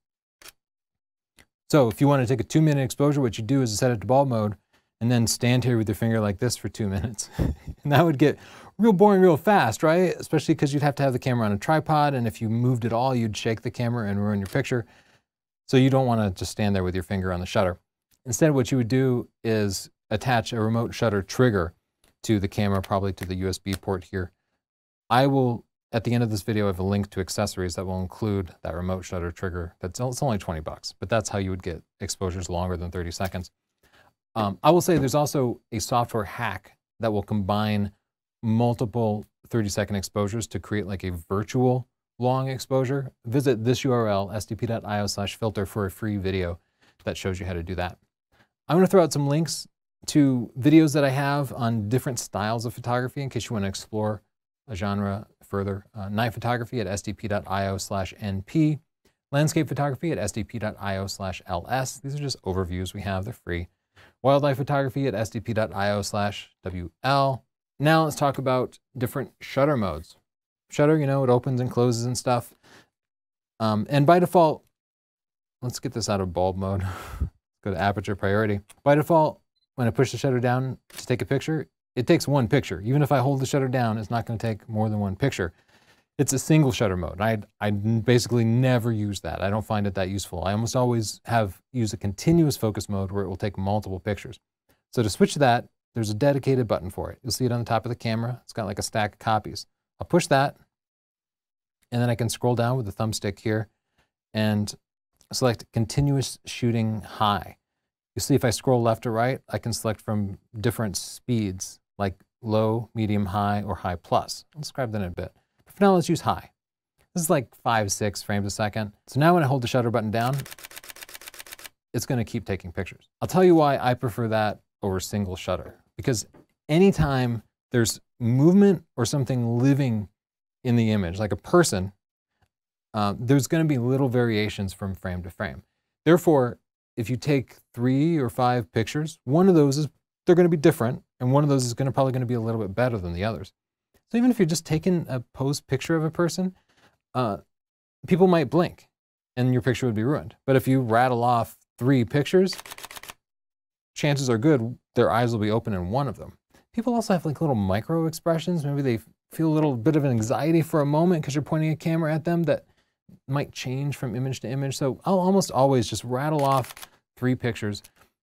S1: So if you want to take a two minute exposure, what you do is set it to bulb mode and then stand here with your finger like this for two minutes. And that would get real boring real fast, right? Especially because you'd have to have the camera on a tripod, and if you moved at all, you'd shake the camera and ruin your picture. So you don't want to just stand there with your finger on the shutter. Instead, what you would do is attach a remote shutter trigger to the camera, probably to the U S B port here. I will, at the end of this video, have a link to accessories that will include that remote shutter trigger. That's, it's only twenty bucks, but that's how you would get exposures longer than thirty seconds. Um, I will say there's also a software hack that will combine multiple thirty second exposures to create like a virtual long exposure. Visit this U R L, S D P dot I O slash filter, for a free video that shows you how to do that. I'm going to throw out some links to videos that I have on different styles of photography in case you want to explore a genre further. Uh, night photography at S D P dot I O slash N P, landscape photography at S D P dot I O slash L S. These are just overviews we have, they're free. Wildlife photography at S D P dot I O slash W L. Now let's talk about different shutter modes. Shutter, you know, it opens and closes and stuff. Um, and by default, let's get this out of bulb mode. Go to aperture priority. By default, when I push the shutter down to take a picture, it takes one picture. Even if I hold the shutter down, it's not going to take more than one picture. It's a single shutter mode. I, I basically never use that. I don't find it that useful. I almost always have use a continuous focus mode where it will take multiple pictures. So to switch to that, there's a dedicated button for it. You'll see it on the top of the camera. It's got like a stack of copies. I'll push that, and then I can scroll down with the thumbstick here and select continuous shooting high. You see if I scroll left or right, I can select from different speeds, like low, medium, high, or high plus. I'll describe that in a bit. But for now, let's use high. This is like five, six frames a second. So now when I hold the shutter button down, it's going to keep taking pictures. I'll tell you why I prefer that over single shutter. Because anytime there's movement or something living in the image, like a person, uh, there's going to be little variations from frame to frame. Therefore, if you take three or five pictures, one of those is, they're going to be different, and one of those is going to probably going to be a little bit better than the others. So even if you're just taking a pose picture of a person, uh, people might blink and your picture would be ruined. But if you rattle off three pictures, chances are good their eyes will be open in one of them. People also have like little micro expressions. Maybe they feel a little bit of anxiety for a moment because you're pointing a camera at them that might change from image to image. So I'll almost always just rattle off three pictures.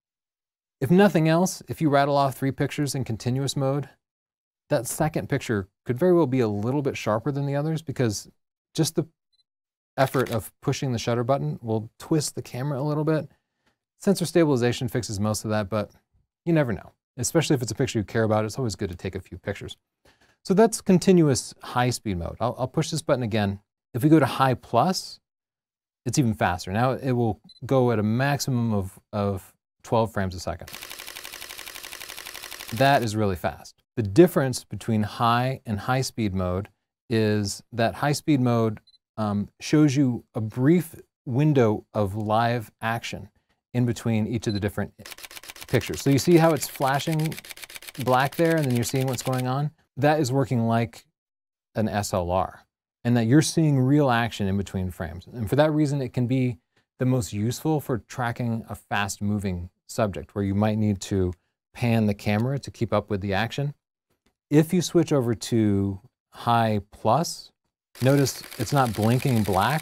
S1: If nothing else, if you rattle off three pictures in continuous mode, that second picture could very well be a little bit sharper than the others, because just the effort of pushing the shutter button will twist the camera a little bit. Sensor stabilization fixes most of that, but you never know. Especially if it's a picture you care about, it's always good to take a few pictures. So that's continuous high speed mode. I'll, I'll push this button again. If we go to high plus, it's even faster. Now it will go at a maximum of, of twelve frames a second. That is really fast. The difference between high and high speed mode is that high-speed mode um, shows you a brief window of live action in between each of the different pictures. So you see how it's flashing black there, and then you're seeing what's going on? That is working like an S L R, and that you're seeing real action in between frames. And for that reason, it can be the most useful for tracking a fast-moving subject where you might need to pan the camera to keep up with the action. If you switch over to high plus, notice it's not blinking black.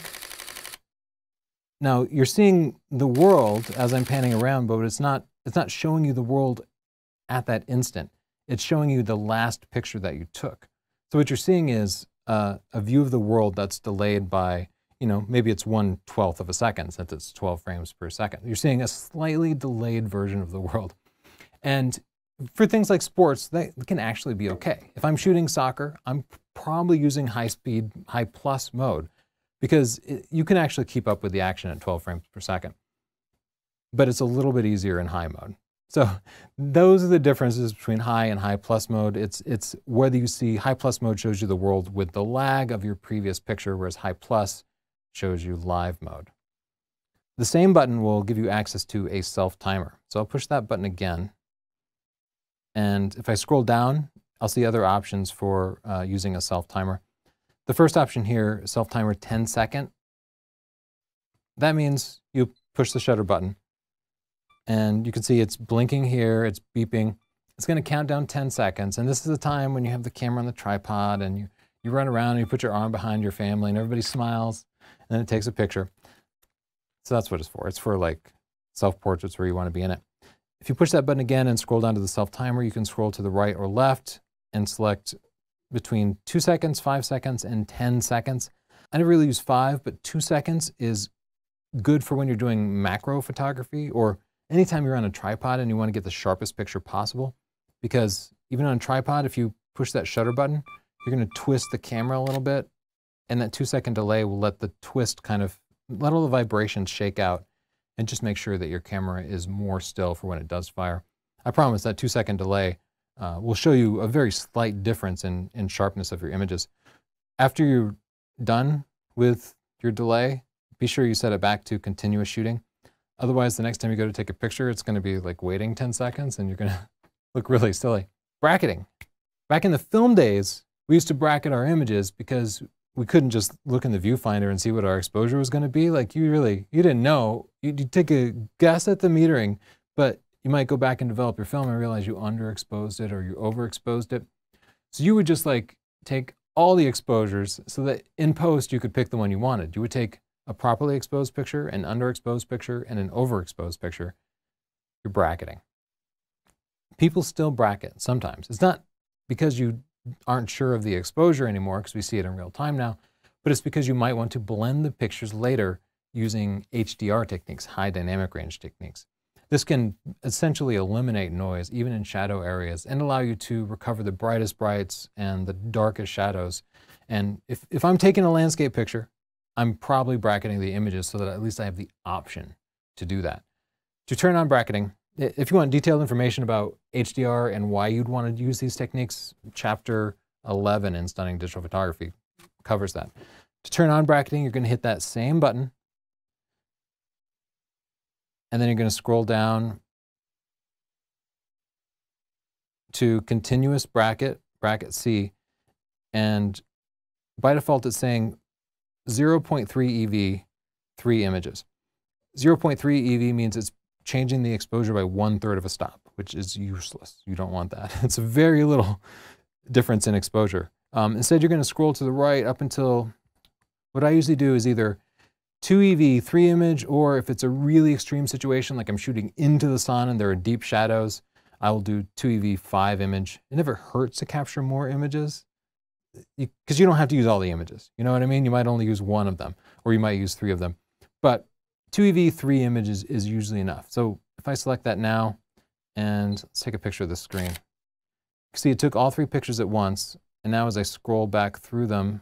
S1: Now you're seeing the world as I'm panning around, but it's not, it's not showing you the world at that instant. It's showing you the last picture that you took. So what you're seeing is uh, a view of the world that's delayed by, you know, maybe it's one twelfth of a second since it's twelve frames per second. You're seeing a slightly delayed version of the world. And for things like sports, that can actually be okay. If I'm shooting soccer, I'm probably using high speed, high plus mode, because it, you can actually keep up with the action at twelve frames per second. But it's a little bit easier in high mode. So those are the differences between high and high plus mode. It's, it's whether you see high plus mode shows you the world with the lag of your previous picture, whereas high plus shows you live mode. The same button will give you access to a self timer. So I'll push that button again. And if I scroll down, I'll see other options for uh, using a self timer. The first option here, self timer ten second. That means you push the shutter button and you can see it's blinking here, it's beeping. It's going to count down ten seconds. And this is the time when you have the camera on the tripod and you, you run around and you put your arm behind your family and everybody smiles and then it takes a picture. So that's what it's for. It's for like self-portraits where you want to be in it. If you push that button again and scroll down to the self timer, you can scroll to the right or left and select between two seconds, five seconds, and ten seconds. I never really use five, but two seconds is good for when you're doing macro photography or anytime you're on a tripod and you want to get the sharpest picture possible. Because even on a tripod, if you push that shutter button, you're going to twist the camera a little bit, and that two second delay will let the twist kind of, let all the vibrations shake out and just make sure that your camera is more still for when it does fire. I promise that two second delay uh, will show you a very slight difference in, in sharpness of your images. After you're done with your delay, be sure you set it back to continuous shooting. Otherwise, the next time you go to take a picture, it's going to be like waiting ten seconds and you're going to look really silly. Bracketing. Back in the film days, we used to bracket our images because we couldn't just look in the viewfinder and see what our exposure was going to be. Like you really, you didn't know. You'd, you'd take a guess at the metering, but you might go back and develop your film and realize you underexposed it or you overexposed it. So you would just like take all the exposures so that in post you could pick the one you wanted. You would take a properly exposed picture, an underexposed picture, and an overexposed picture. You're bracketing. People still bracket sometimes. It's not because you aren't sure of the exposure anymore, because we see it in real time now, but it's because you might want to blend the pictures later using H D R techniques, high dynamic range techniques. This can essentially eliminate noise, even in shadow areas, and allow you to recover the brightest brights and the darkest shadows. And if, if I'm taking a landscape picture, I'm probably bracketing the images so that at least I have the option to do that. To turn on bracketing, if you want detailed information about H D R and why you'd want to use these techniques, chapter eleven in Stunning Digital Photography covers that. To turn on bracketing, you're going to hit that same button, and then you're going to scroll down to continuous bracket, bracket C, and by default it's saying zero point three E V, three images. zero point three E V means it's changing the exposure by one third of a stop, which is useless. You don't want that. It's a very little difference in exposure. Um, instead, you're going to scroll to the right up until, what I usually do is either two E V, three image, or if it's a really extreme situation, like I'm shooting into the sun and there are deep shadows, I will do two E V, five image. It never hurts to capture more images because you, you don't have to use all the images. You know what I mean? You might only use one of them, or you might use three of them. But two E V, three images is usually enough. So if I select that now, and let's take a picture of the screen. You see it took all three pictures at once, and now as I scroll back through them,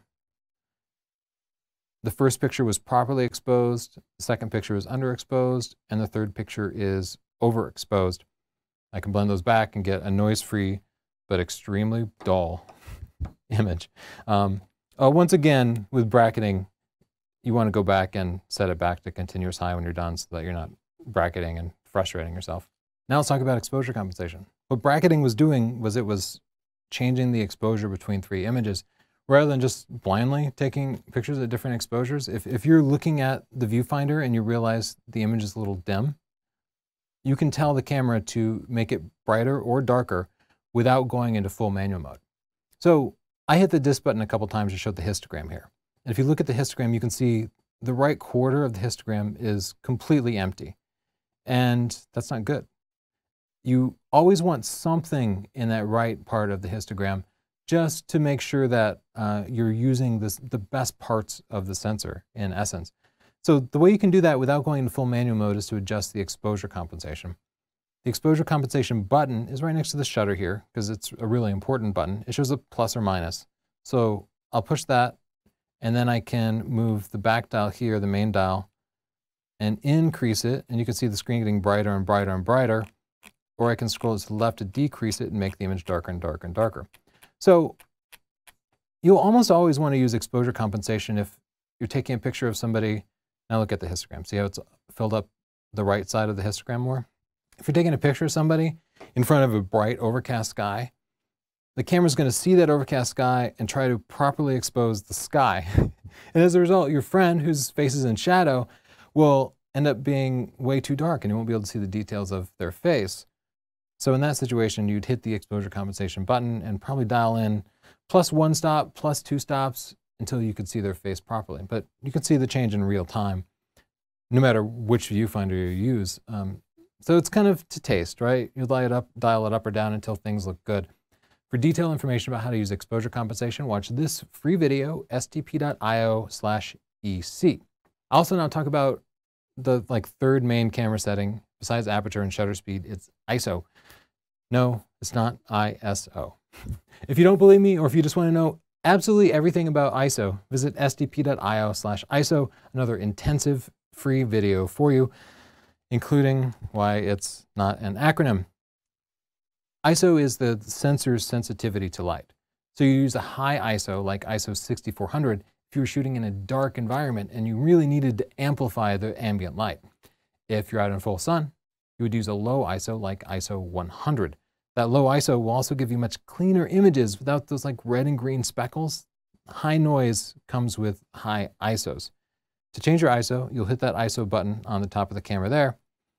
S1: the first picture was properly exposed, the second picture is underexposed, and the third picture is overexposed. I can blend those back and get a noise-free but extremely dull image. Um, Uh, once again, with bracketing, you want to go back and set it back to continuous high when you're done so that you're not bracketing and frustrating yourself. Now let's talk about exposure compensation. What bracketing was doing was it was changing the exposure between three images rather than just blindly taking pictures at different exposures. If, if you're looking at the viewfinder and you realize the image is a little dim, you can tell the camera to make it brighter or darker without going into full manual mode. So I hit the disk button a couple times to show the histogram here. And if you look at the histogram, you can see the right quarter of the histogram is completely empty. And that's not good. You always want something in that right part of the histogram just to make sure that uh, you're using this, the best parts of the sensor in essence. So the way you can do that without going into full manual mode is to adjust the exposure compensation. The exposure compensation button is right next to the shutter here because it's a really important button. It shows a plus or minus. So I'll push that and then I can move the back dial here, the main dial, and increase it. And you can see the screen getting brighter and brighter and brighter. Or I can scroll to the left to decrease it and make the image darker and darker and darker. So you'll almost always want to use exposure compensation if you're taking a picture of somebody. Now look at the histogram. See how it's filled up the right side of the histogram more? If you're taking a picture of somebody in front of a bright overcast sky, the camera's going to see that overcast sky and try to properly expose the sky. And as a result, your friend whose face is in shadow will end up being way too dark and you won't be able to see the details of their face. So in that situation, you'd hit the exposure compensation button and probably dial in plus one stop, plus two stops until you could see their face properly. But you can see the change in real time, no matter which viewfinder you use. Um, so it's kind of to taste, right? You dial it up, dial it up or down until things look good. For detailed information about how to use exposure compensation, watch this free video, s t p dot i o slash e c. I'll also now talk about the like third main camera setting, besides aperture and shutter speed, it's I S O. No, it's not I S O. If you don't believe me, or if you just want to know absolutely everything about I S O, visit s t p dot i o slash I S O, another intensive free video for you, including why it's not an acronym. I S O is the sensor's sensitivity to light. So you use a high I S O, like I S O sixty-four hundred, if you were shooting in a dark environment and you really needed to amplify the ambient light. If you're out in full sun, you would use a low I S O like I S O one hundred. That low I S O will also give you much cleaner images without those like red and green speckles. High noise comes with high I S Os. To change your I S O, you'll hit that I S O button on the top of the camera there,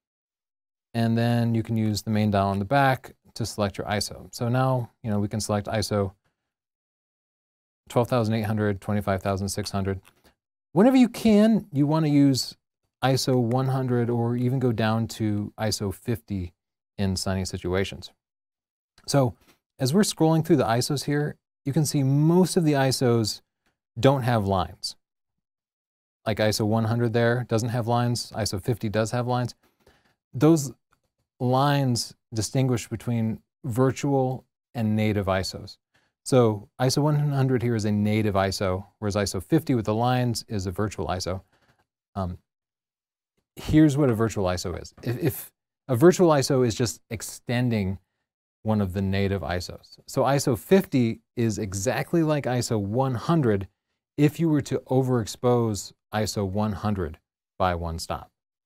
S1: and then you can use the main dial on the back to select your I S O. So now, you know, we can select I S O twelve thousand eight hundred, twenty-five thousand six hundred. Whenever you can, you want to use I S O one hundred or even go down to I S O fifty in sunny situations. So as we're scrolling through the I S Os here, you can see most of the I S Os don't have lines. Like I S O one hundred there doesn't have lines, I S O fifty does have lines. Those lines distinguish between virtual and native I S Os. So I S O one hundred here is a native I S O, whereas I S O fifty with the lines is a virtual I S O. Um, here's what a virtual I S O is. If, if a virtual I S O is just extending one of the native I S Os. So I S O fifty is exactly like I S O one hundred if you were to overexpose I S O one hundred by one stop.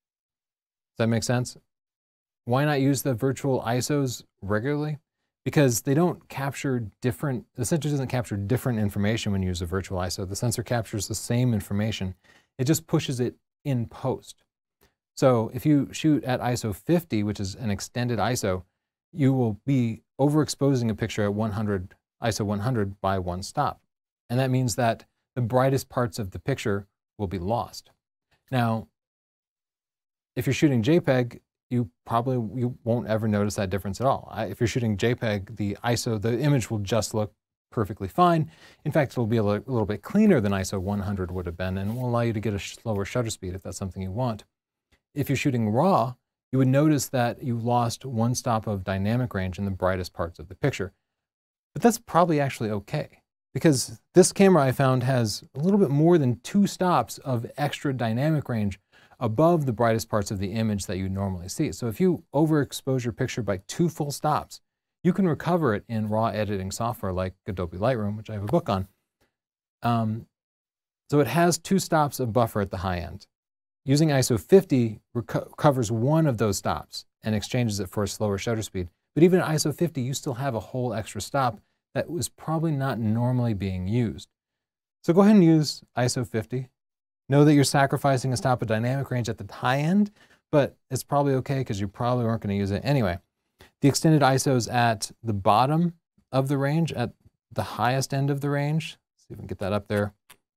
S1: Does that make sense? Why not use the virtual I S Os regularly? Because they don't capture different, the sensor doesn't capture different information when you use a virtual I S O. The sensor captures the same information. It just pushes it in post. So if you shoot at I S O fifty, which is an extended I S O, you will be overexposing a picture at one hundred, I S O one hundred by one stop. And that means that the brightest parts of the picture will be lost. Now, if you're shooting JPEG, you probably you won't ever notice that difference at all. If you're shooting JPEG, the I S O, the image will just look perfectly fine. In fact, it'll be a little, a little bit cleaner than I S O one hundred would have been, and will allow you to get a slower shutter speed if that's something you want. If you're shooting RAW, you would notice that you lost one stop of dynamic range in the brightest parts of the picture. But that's probably actually okay, because this camera I found has a little bit more than two stops of extra dynamic range above the brightest parts of the image that you normally see. So if you overexpose your picture by two full stops, you can recover it in RAW editing software like Adobe Lightroom, which I have a book on. Um, so it has two stops of buffer at the high end. Using I S O fifty covers one of those stops and exchanges it for a slower shutter speed. But even at I S O fifty, you still have a whole extra stop that was probably not normally being used. So go ahead and use I S O fifty. Know that you're sacrificing a stop of dynamic range at the high end, but it's probably okay because you probably weren't going to use it anyway. The extended I S Os at the bottom of the range, at the highest end of the range, let's see if we can get that up there.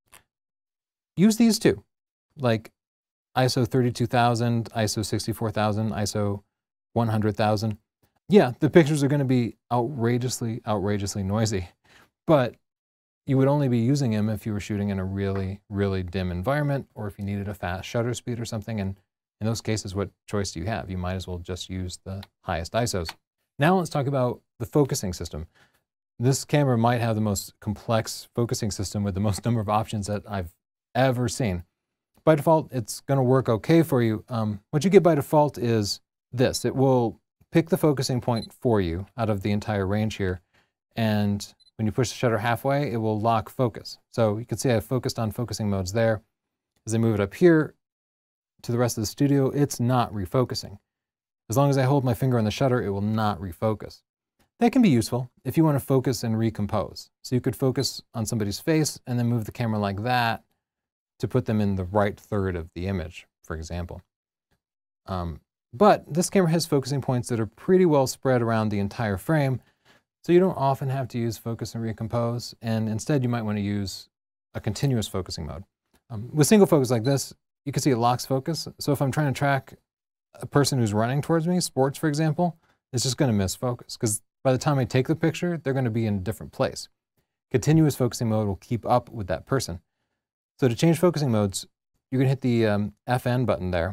S1: Use these two, like I S O thirty-two thousand, I S O sixty-four thousand, I S O one hundred thousand. Yeah, the pictures are going to be outrageously, outrageously noisy, but you would only be using them if you were shooting in a really, really dim environment, or if you needed a fast shutter speed or something. And in those cases, what choice do you have? You might as well just use the highest I S Os. Now let's talk about the focusing system. This camera might have the most complex focusing system with the most number of options that I've ever seen. By default, it's going to work okay for you. Um, what you get by default is this. It will pick the focusing point for you out of the entire range here. And when you push the shutter halfway, it will lock focus. So you can see I've focused on focusing modes there. As I move it up here to the rest of the studio, it's not refocusing. As long as I hold my finger on the shutter, it will not refocus. That can be useful if you want to focus and recompose. So you could focus on somebody's face and then move the camera like that to put them in the right third of the image, for example. Um, but this camera has focusing points that are pretty well spread around the entire frame, so you don't often have to use focus and recompose, and instead you might want to use a continuous focusing mode. Um, with single focus like this, you can see it locks focus, so if I'm trying to track a person who's running towards me, sports for example, it's just going to miss focus, because by the time I take the picture, they're going to be in a different place. Continuous focusing mode will keep up with that person. So to change focusing modes, you can hit the um, F N button there,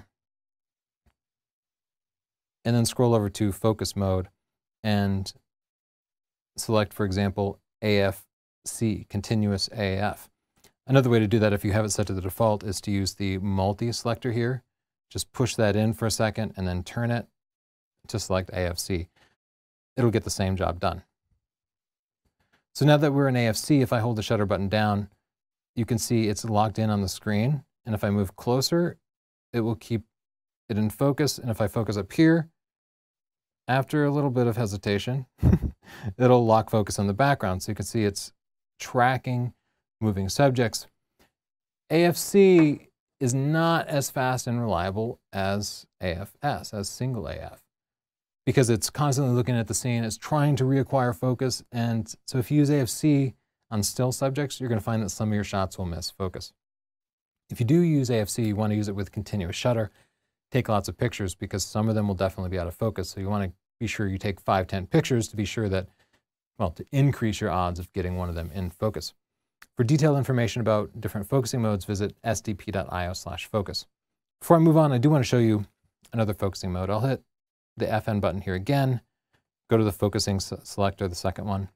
S1: and then scroll over to focus mode and select, for example, A F C, continuous A F. Another way to do that if you have it set to the default is to use the multi-selector here. Just push that in for a second and then turn it to select A F C. It'll get the same job done. So now that we're in A F C, if I hold the shutter button down, you can see it's locked in on the screen. And if I move closer, it will keep it in focus. And if I focus up here, after a little bit of hesitation, it'll lock focus on the background. So you can see it's tracking moving subjects. A F C is not as fast and reliable as A F S, as single A F, because it's constantly looking at the scene, it's trying to reacquire focus. And so if you use A F C on still subjects, you're going to find that some of your shots will miss focus. If you do use A F C, you want to use it with continuous shutter. Take lots of pictures because some of them will definitely be out of focus. So you want to be sure you take five, ten pictures to be sure that, well, to increase your odds of getting one of them in focus. For detailed information about different focusing modes, visit S D P dot I O slash focus. Before I move on, I do want to show you another focusing mode. I'll hit the F N button here again, go to the focusing selector, the second one.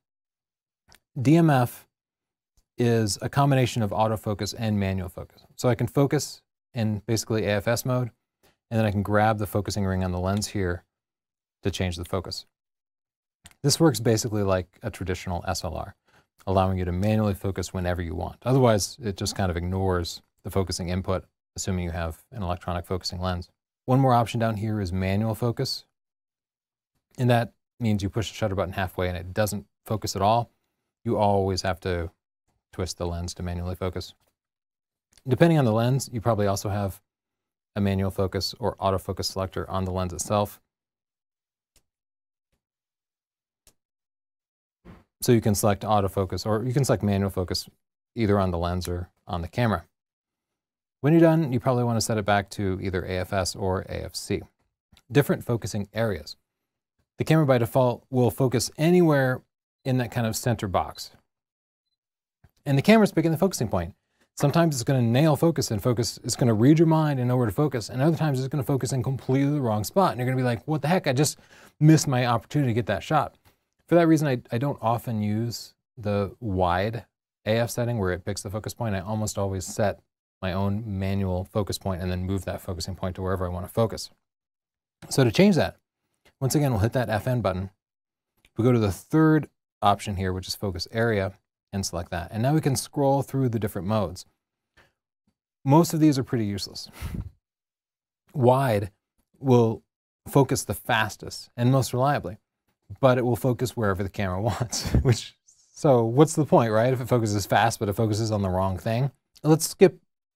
S1: D M F is a combination of autofocus and manual focus. So I can focus in basically A F S mode, and then I can grab the focusing ring on the lens here to change the focus. This works basically like a traditional S L R, allowing you to manually focus whenever you want. Otherwise, it just kind of ignores the focusing input, assuming you have an electronic focusing lens. One more option down here is manual focus, and that means you push the shutter button halfway and it doesn't focus at all. You always have to twist the lens to manually focus. Depending on the lens, you probably also have a manual focus or autofocus selector on the lens itself. So you can select autofocus, or you can select manual focus either on the lens or on the camera. When you're done, you probably want to set it back to either A F S or A F C. Different focusing areas. The camera by default will focus anywhere in that kind of center box. And the camera's picking the focusing point. Sometimes it's going to nail focus and focus, it's going to read your mind and know where to focus. And other times it's going to focus in completely the wrong spot. And you're going to be like, what the heck? I just missed my opportunity to get that shot. For that reason, I, I don't often use the wide A F setting where it picks the focus point. I almost always set my own manual focus point and then move that focusing point to wherever I want to focus. So to change that, once again, we'll hit that F N button. We go to the third option here, which is focus area. and select that. And now we can scroll through the different modes. Most of these are pretty useless. Wide will focus the fastest and most reliably, but it will focus wherever the camera wants, which, so what's the point, right? If it focuses fast, but it focuses on the wrong thing. Let's skip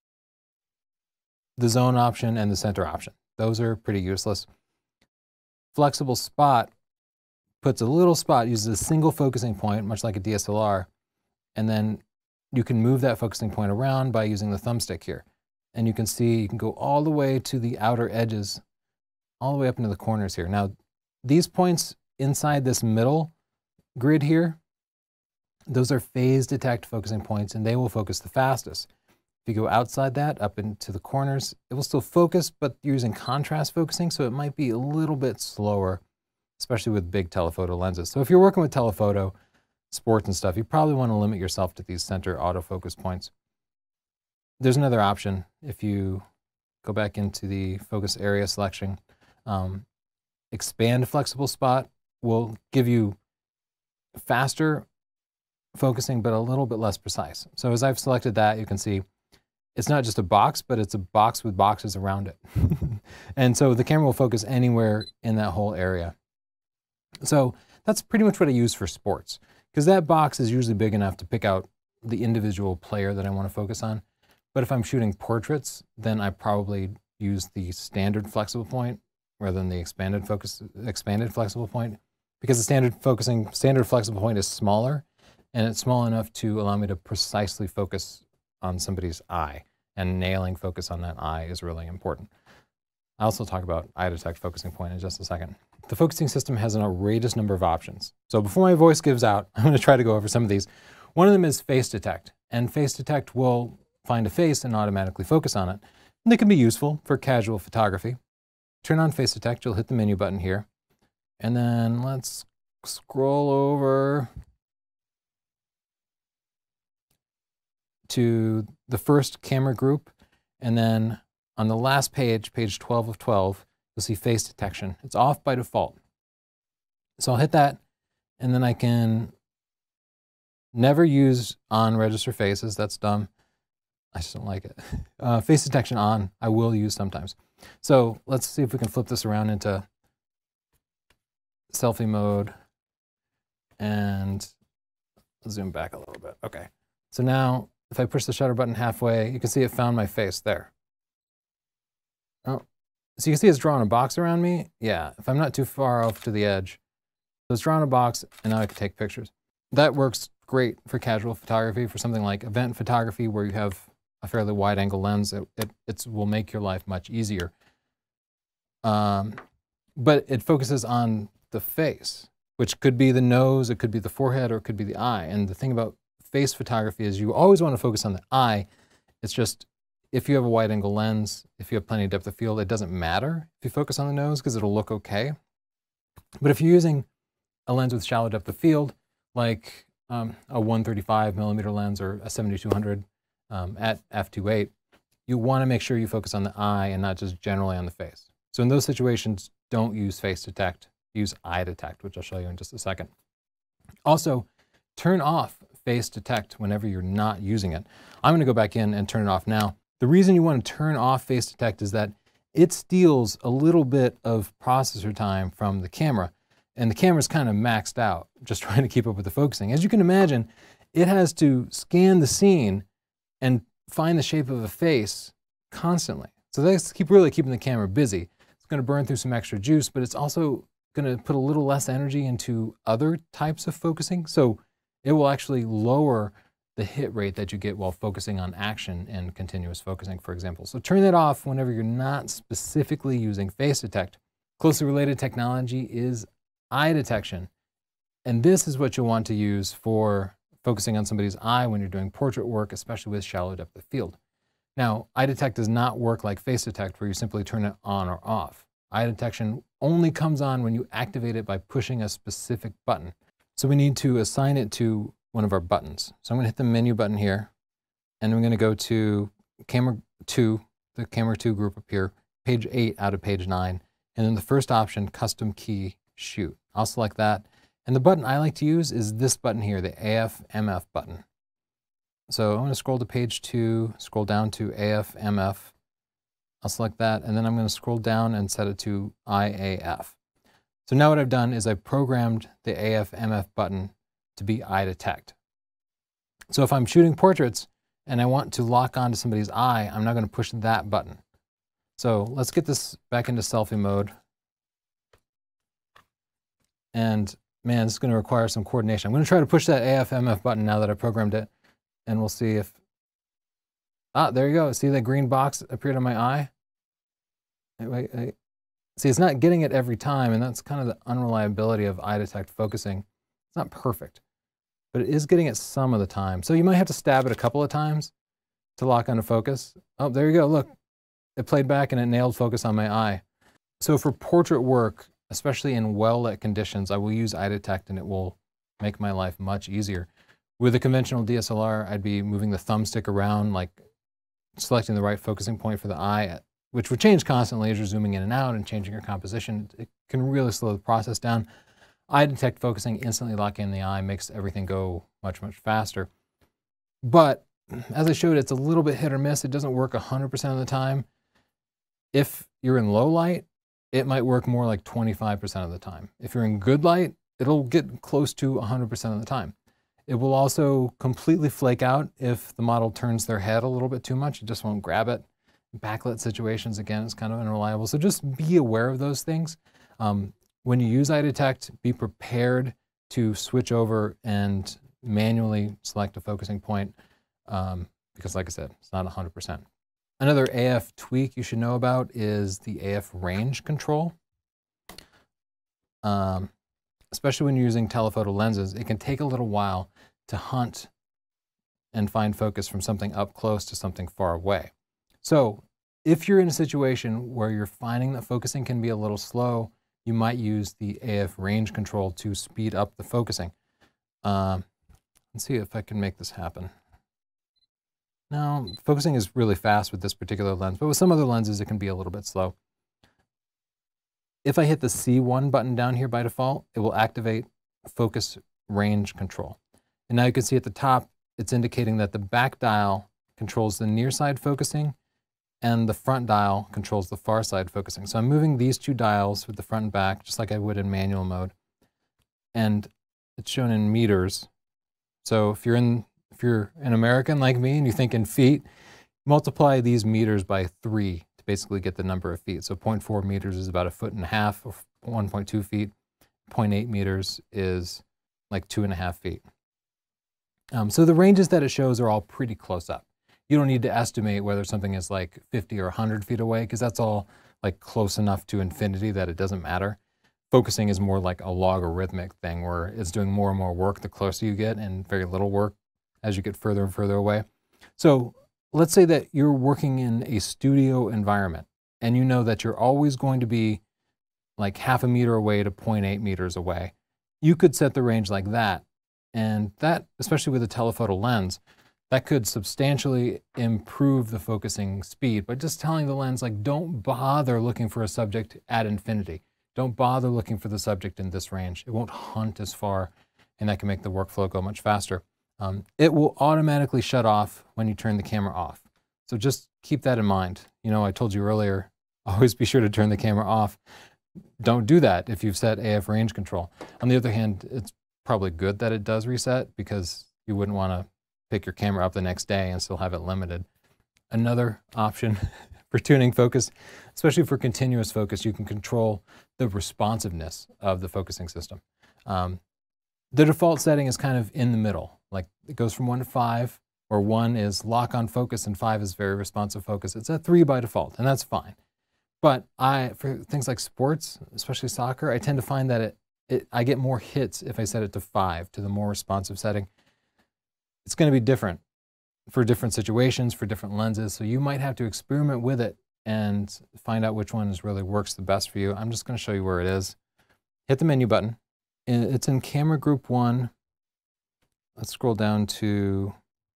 S1: the zone option and the center option. Those are pretty useless. Flexible spot puts a little spot, uses a single focusing point, much like a D S L R, and then you can move that focusing point around by using the thumbstick here. And you can see, you can go all the way to the outer edges, all the way up into the corners here. Now, these points inside this middle grid here, those are phase detect focusing points, and they will focus the fastest. If you go outside that, up into the corners, it will still focus, but you're using contrast focusing, so it might be a little bit slower, especially with big telephoto lenses. So if you're working with telephoto, sports and stuff, you probably want to limit yourself to these center autofocus points. There's another option. If you go back into the focus area selection, um, expand flexible spot will give you faster focusing, but a little bit less precise. So as I've selected that, you can see it's not just a box, but it's a box with boxes around it. And so the camera will focus anywhere in that whole area. So that's pretty much what I use for sports, because that box is usually big enough to pick out the individual player that I want to focus on. But if I'm shooting portraits, then I probably use the standard flexible point rather than the expanded focus, expanded flexible point, because the standard focusing, standard flexible point is smaller, and it's small enough to allow me to precisely focus on somebody's eye, and nailing focus on that eye is really important. I'll also talk about eye detect focusing point in just a second. The focusing system has an outrageous number of options. So before my voice gives out, I'm going to try to go over some of these. One of them is face detect, and face detect will find a face and automatically focus on it. And they can be useful for casual photography. Turn on face detect, you'll hit the menu button here. And then let's scroll over to the first camera group. And then on the last page, page twelve of twelve, you'll see face detection. It's off by default. So I'll hit that, and then I can never use on register faces. That's dumb. I just don't like it. Uh, face detection on, I will use sometimes. So let's see if we can flip this around into selfie mode, and zoom back a little bit. Okay. So now if I push the shutter button halfway, you can see it found my face there. Oh, so you can see it's drawing a box around me. Yeah, if I'm not too far off to the edge. So it's drawing a box, and now I can take pictures. That works great for casual photography. For something like event photography, where you have a fairly wide angle lens, it, it it's, will make your life much easier. Um, but it focuses on the face, which could be the nose, it could be the forehead, or it could be the eye. And the thing about face photography is you always want to focus on the eye. It's just, if you have a wide angle lens, if you have plenty of depth of field, it doesn't matter if you focus on the nose, because it'll look okay. But if you're using a lens with shallow depth of field, like um, a one thirty-five millimeter lens or a seventy-two hundred um, at f two point eight, you want to make sure you focus on the eye and not just generally on the face. So in those situations, don't use face detect, use eye detect, which I'll show you in just a second. Also, turn off face detect whenever you're not using it. I'm going to go back in and turn it off now. The reason you want to turn off face detect is that it steals a little bit of processor time from the camera, and the camera's kind of maxed out, just trying to keep up with the focusing. As you can imagine, it has to scan the scene and find the shape of a face constantly. So that's keep really keeping the camera busy. It's going to burn through some extra juice, but it's also going to put a little less energy into other types of focusing. So it will actually lower the hit rate that you get while focusing on action and continuous focusing, for example. So turn that off whenever you're not specifically using face detect. Closely related technology is eye detection. And this is what you'll want to use for focusing on somebody's eye when you're doing portrait work, especially with shallow depth of field. Now, eye detect does not work like face detect, where you simply turn it on or off. Eye detection only comes on when you activate it by pushing a specific button. So we need to assign it to one of our buttons. So I'm going to hit the menu button here, and I'm going to go to camera two, the camera two group up here, page eight out of page nine, and then the first option, custom key shoot. I'll select that, And the button I like to use is this button here, the A F M F button. So I'm going to scroll to page two, scroll down to A F M F. I'll select that, and then I'm going to scroll down and set it to I A F. So now what I've done is I've programmed the A F M F button to be eye detect. So if I'm shooting portraits and I want to lock onto somebody's eye, I'm not going to push that button. So let's get this back into selfie mode. And man, this is going to require some coordination. I'm going to try to push that A F M F button now that I programmed it, and we'll see if, ah, there you go. See that green box appeared on my eye? Wait, wait, wait. See, it's not getting it every time, and that's kind of the unreliability of eye detect focusing. It's not perfect, but it is getting it some of the time. So you might have to stab it a couple of times to lock onto focus. Oh, there you go. Look, it played back and it nailed focus on my eye. So for portrait work, especially in well-lit conditions, I will use eye detect and it will make my life much easier. With a conventional D S L R, I'd be moving the thumbstick around, like selecting the right focusing point for the eye, which would change constantly as you're zooming in and out and changing your composition. It can really slow the process down. Eye detect focusing, instantly locking in the eye, makes everything go much, much faster. But as I showed, it's a little bit hit or miss. It doesn't work one hundred percent of the time. If you're in low light, it might work more like twenty-five percent of the time. If you're in good light, it'll get close to one hundred percent of the time. It will also completely flake out if the model turns their head a little bit too much. It just won't grab it. Backlit situations, again, it's kind of unreliable. So just be aware of those things. Um, when you use eye detect, be prepared to switch over and manually select a focusing point um, because, like I said, it's not one hundred percent. Another A F tweak you should know about is the A F range control. Um, especially when you're using telephoto lenses, it can take a little while to hunt and find focus from something up close to something far away. So if you're in a situation where you're finding that focusing can be a little slow, you might use the A F range control to speed up the focusing. Um, let's see if I can make this happen. Now, focusing is really fast with this particular lens, but with some other lenses, it can be a little bit slow. If I hit the C one button down here by default, it will activate focus range control. And now you can see at the top, it's indicating that the back dial controls the near side focusing and the front dial controls the far side focusing. So I'm moving these two dials with the front and back, just like I would in manual mode. And it's shown in meters. So if you're in If you're an American like me and you think in feet, multiply these meters by three to basically get the number of feet. So zero point four meters is about a foot and a half, or one point two feet. zero point eight meters is like two and a half feet. Um, so the ranges that it shows are all pretty close up. You don't need to estimate whether something is like fifty or one hundred feet away, because that's all like close enough to infinity that it doesn't matter. Focusing is more like a logarithmic thing where it's doing more and more work the closer you get and very little work as you get further and further away. So let's say that you're working in a studio environment and you know that you're always going to be like half a meter away to zero point eight meters away. You could set the range like that. And that, especially with a telephoto lens, that could substantially improve the focusing speed. But just telling the lens, like, don't bother looking for a subject at infinity. Don't bother looking for the subject in this range. It won't hunt as far, and that can make the workflow go much faster. Um, it will automatically shut off when you turn the camera off. So just keep that in mind. You know, I told you earlier, always be sure to turn the camera off. Don't do that if you've set A F range control. On the other hand, it's probably good that it does reset, because you wouldn't want to pick your camera up the next day and still have it limited. Another option for tuning focus, especially for continuous focus, you can control the responsiveness of the focusing system. Um, the default setting is kind of in the middle. Like, it goes from one to five, or one is lock on focus and five is very responsive focus. It's at three by default, and that's fine. But I, for things like sports, especially soccer, I tend to find that it, it I get more hits if I set it to five, to the more responsive setting. It's going to be different for different situations, for different lenses, so you might have to experiment with it and find out which one really works the best for you. I'm just going to show you where it is. Hit the menu button. It's in camera group one. Let's scroll down to,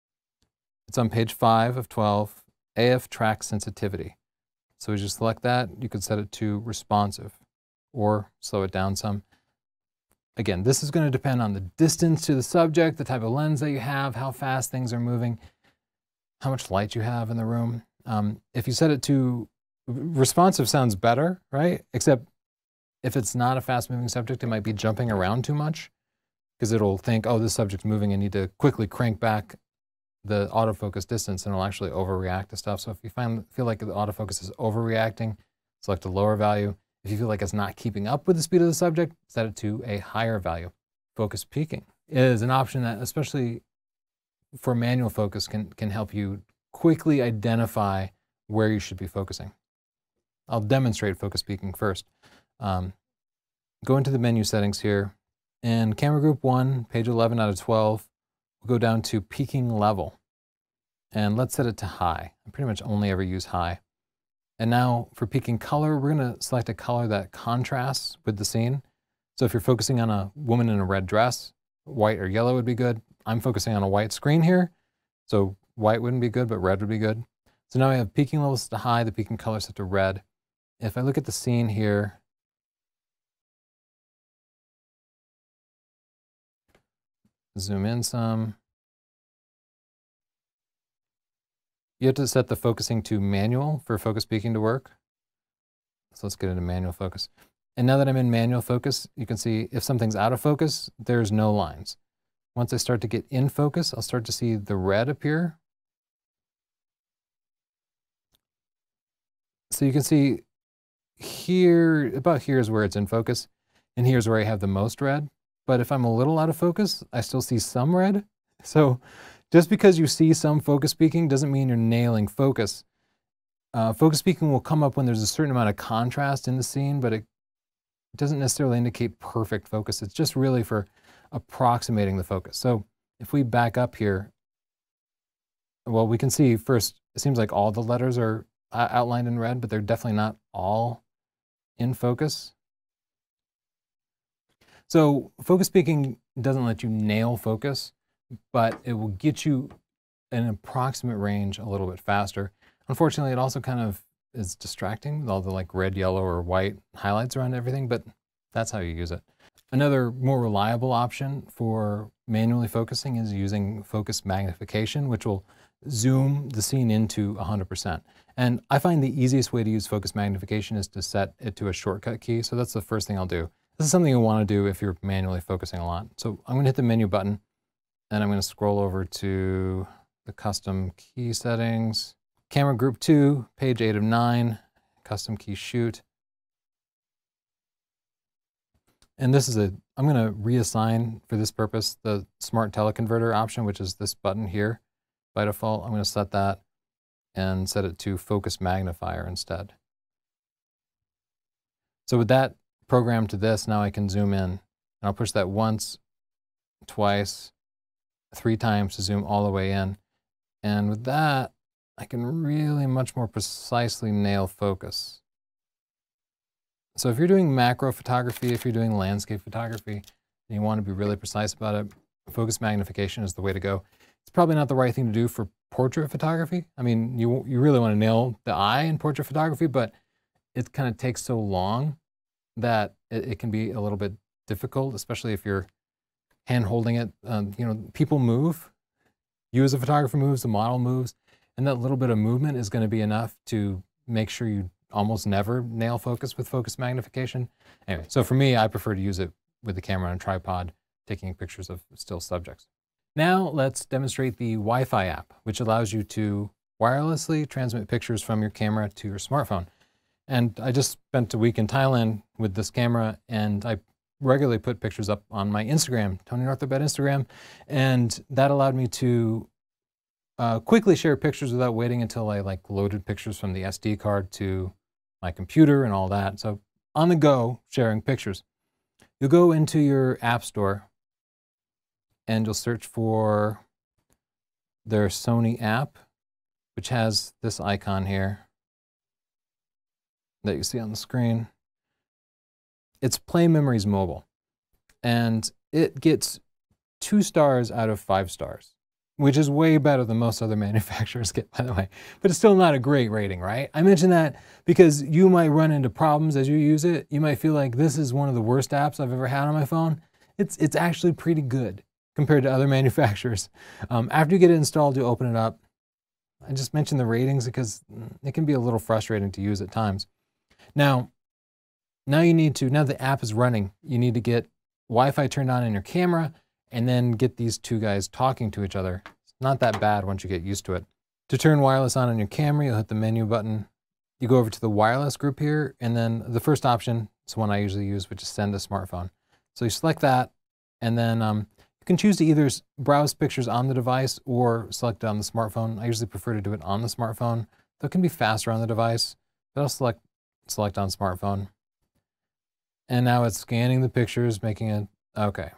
S1: it's on page five of twelve, A F track sensitivity. So we just select that. You could set it to responsive or slow it down some. Again, this is going to depend on the distance to the subject, the type of lens that you have, how fast things are moving, how much light you have in the room. Um, if you set it to responsive sounds better, right? Except if it's not a fast moving subject, it might be jumping around too much because it'll think, oh, this subject's moving, I need to quickly crank back the autofocus distance and it'll actually overreact to stuff. So if you find feel like the autofocus is overreacting, select a lower value. If you feel like it's not keeping up with the speed of the subject, set it to a higher value. Focus peaking is an option that, especially for manual focus, can, can help you quickly identify where you should be focusing. I'll demonstrate focus peaking first. Um, go into the menu settings here, and camera group one, page eleven out of twelve, we'll go down to peaking level. And let's set it to high. I pretty much only ever use high. And now for peaking color, we're gonna select a color that contrasts with the scene. So if you're focusing on a woman in a red dress, white or yellow would be good. I'm focusing on a white screen here, so white wouldn't be good, but red would be good. So now I have peaking levels set to high, the peaking color set to red. If I look at the scene here, zoom in some. You have to set the focusing to manual for focus peaking to work. So let's get into manual focus. And now that I'm in manual focus, you can see if something's out of focus, there's no lines. Once I start to get in focus, I'll start to see the red appear. So you can see here, about here is where it's in focus, and here's where I have the most red. But if I'm a little out of focus, I still see some red. So just because you see some focus peaking doesn't mean you're nailing focus. Uh, focus peaking will come up when there's a certain amount of contrast in the scene, but it doesn't necessarily indicate perfect focus. It's just really for approximating the focus. So if we back up here, well, we can see first, it seems like all the letters are outlined in red, but they're definitely not all in focus. So focus peaking doesn't let you nail focus, but it will get you an approximate range a little bit faster. Unfortunately, it also kind of is distracting with all the like red, yellow, or white highlights around everything, but that's how you use it. Another more reliable option for manually focusing is using focus magnification, which will zoom the scene into one hundred percent. And I find the easiest way to use focus magnification is to set it to a shortcut key. So that's the first thing I'll do. This is something you'll want to do if you're manually focusing a lot. So I'm going to hit the menu button, and I'm going to scroll over to the custom key settings. Camera group two, page eight of nine, custom key shoot. And this is a, I'm going to reassign for this purpose the smart teleconverter option, which is this button here. By default, I'm going to set that and set it to focus magnifier instead. So with that programmed to this, now I can zoom in. And I'll push that once, twice, three times to zoom all the way in. And with that, I can really much more precisely nail focus. So if you're doing macro photography, if you're doing landscape photography, and you want to be really precise about it, focus magnification is the way to go. It's probably not the right thing to do for portrait photography. I mean, you, you really want to nail the eye in portrait photography, but it kind of takes so long that it, it can be a little bit difficult, especially if you're hand holding it. Um, you know, people move. You as a photographer moves, the model moves, and that little bit of movement is going to be enough to make sure you almost never nail focus with focus magnification. Anyway, so for me, I prefer to use it with the camera on a tripod, taking pictures of still subjects. Now let's demonstrate the Wi-Fi app, which allows you to wirelessly transmit pictures from your camera to your smartphone. And I just spent a week in Thailand with this camera, and I regularly put pictures up on my Instagram, Tony Northrup at Instagram, and that allowed me to uh, quickly share pictures without waiting until I like loaded pictures from the S D card to my computer and all that. So on the go, sharing pictures. You'll go into your app store and you'll search for their Sony app, which has this icon here that you see on the screen. It's Play Memories Mobile, and it gets two stars out of five stars, which is way better than most other manufacturers get, by the way. But it's still not a great rating, right? I mention that because you might run into problems as you use it. You might feel like this is one of the worst apps I've ever had on my phone. it's, it's actually pretty good compared to other manufacturers. Um, after you get it installed, you open it up. I just mentioned the ratings because it can be a little frustrating to use at times. Now, now you need to, now the app is running, you need to get Wi-Fi turned on in your camera and then get these two guys talking to each other. It's not that bad once you get used to it. To turn wireless on on your camera, you'll hit the menu button. You go over to the wireless group here, and then the first option is one I usually use, which is send a smartphone. So you select that, and then um, you can choose to either browse pictures on the device or select it on the smartphone. I usually prefer to do it on the smartphone, though it can be faster on the device, but I'll select, select on smartphone. And now it's scanning the pictures, making it, okay.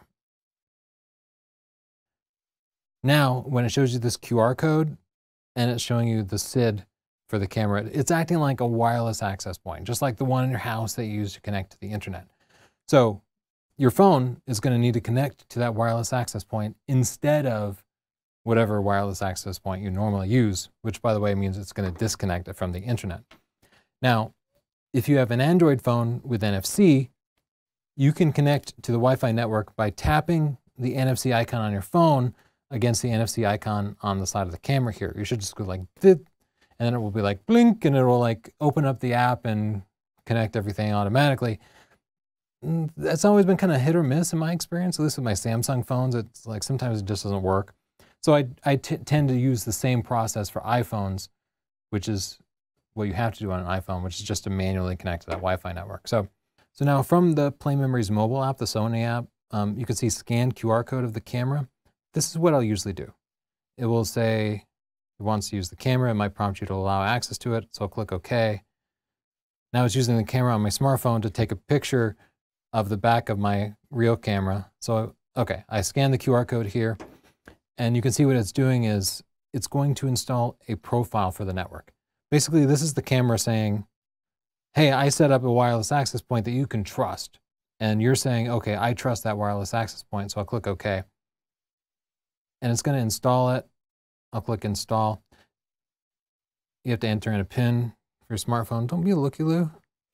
S1: Now, when it shows you this Q R code, and it's showing you the S I D for the camera, it's acting like a wireless access point, just like the one in your house that you use to connect to the internet. So your phone is going to need to connect to that wireless access point instead of whatever wireless access point you normally use, which by the way means it's going to disconnect it from the internet. Now, if you have an Android phone with N F C, you can connect to the Wi-Fi network by tapping the N F C icon on your phone against the N F C icon on the side of the camera here. You should just go like this, and then it will be like blink, and it will like open up the app and connect everything automatically. That's always been kind of hit or miss in my experience, at least with my Samsung phones. It's like sometimes it just doesn't work. So I, I t tend to use the same process for iPhones, which is what you have to do on an iPhone, which is just to manually connect to that Wi-Fi network. So, so now from the Play Memories mobile app, the Sony app, um, you can see scan Q R code of the camera. This is what I'll usually do. It will say it wants to use the camera. It might prompt you to allow access to it. So I'll click OK. Now it's using the camera on my smartphone to take a picture of the back of my real camera. So, okay, I scan the Q R code here, and you can see what it's doing is it's going to install a profile for the network. Basically, this is the camera saying, hey, I set up a wireless access point that you can trust. And you're saying, okay, I trust that wireless access point, so I'll click OK. And it's going to install it. I'll click install. You have to enter in a PIN for your smartphone. Don't be a looky-loo.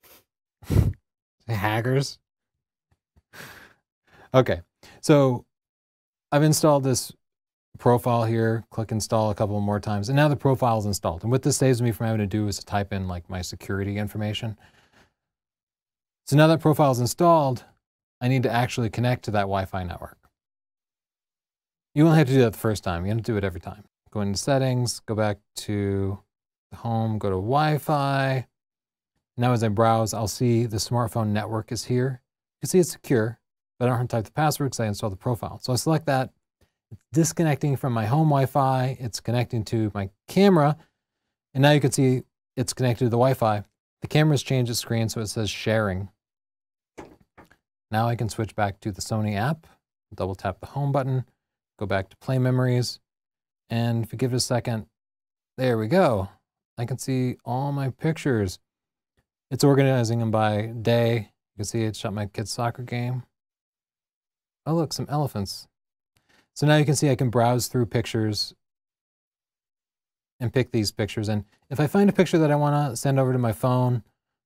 S1: Hackers. Okay, so I've installed this profile here. Click install a couple more times, and now the profile is installed. And what this saves me from having to do is to type in like my security information. So now that profile is installed, I need to actually connect to that Wi-Fi network. You only have to do that the first time. You have to do it every time. Go into settings, go back to home, go to Wi-Fi. Now as I browse, I'll see the smartphone network is here. You can see it's secure, but I don't have to type the password because I installed the profile. So I select that. It's disconnecting from my home Wi-Fi. It's connecting to my camera. And now you can see it's connected to the Wi-Fi. The camera's changed its screen so it says sharing. Now I can switch back to the Sony app, double tap the home button, go back to Play Memories, and if you give it a second, there we go. I can see all my pictures. It's organizing them by day. You can see it shot my kid's soccer game. Oh look, some elephants. So now you can see I can browse through pictures and pick these pictures. And if I find a picture that I want to send over to my phone,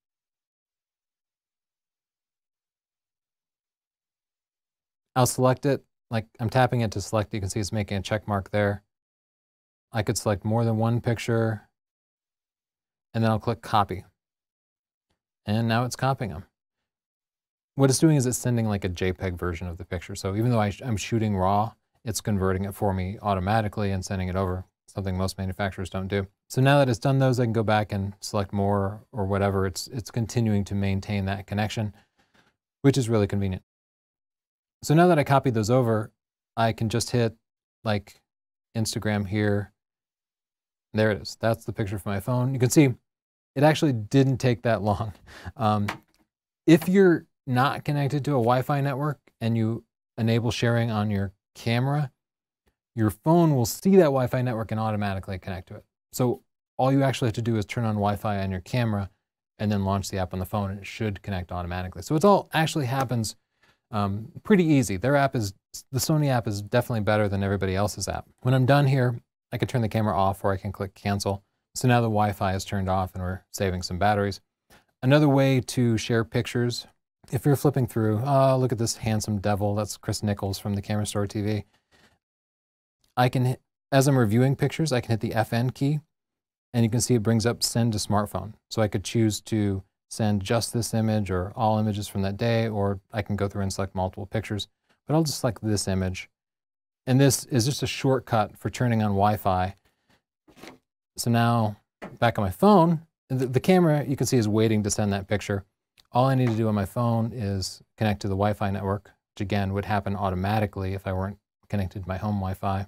S1: I'll select it. Like I'm tapping it to select, you can see it's making a check mark there. I could select more than one picture, and then I'll click copy. And now it's copying them. What it's doing is it's sending like a JPEG version of the picture. So even though I sh I'm shooting RAW, it's converting it for me automatically and sending it over, something most manufacturers don't do. So now that it's done those, I can go back and select more or whatever. It's, it's continuing to maintain that connection, which is really convenient. So now that I copied those over, I can just hit like Instagram here. There it is. That's the picture from my phone. You can see it actually didn't take that long. Um, if you're not connected to a Wi-Fi network and you enable sharing on your camera, your phone will see that Wi-Fi network and automatically connect to it. So all you actually have to do is turn on Wi-Fi on your camera and then launch the app on the phone, and it should connect automatically. So it's all actually happens um, pretty easy. Their app is, the Sony app is definitely better than everybody else's app. When I'm done here, I can turn the camera off or I can click cancel. So now the Wi-Fi is turned off and we're saving some batteries. Another way to share pictures if you're flipping through, oh, look at this handsome devil. That's Chris Nichols from the Camera Store T V. I can, hit, as I'm reviewing pictures, I can hit the F N key, and you can see it brings up send to smartphone. So I could choose to send just this image or all images from that day, or I can go through and select multiple pictures, but I'll just select this image. And this is just a shortcut for turning on Wi-Fi. So now back on my phone, the, the camera you can see is waiting to send that picture. All I need to do on my phone is connect to the Wi-Fi network, which again would happen automatically if I weren't connected to my home Wi-Fi.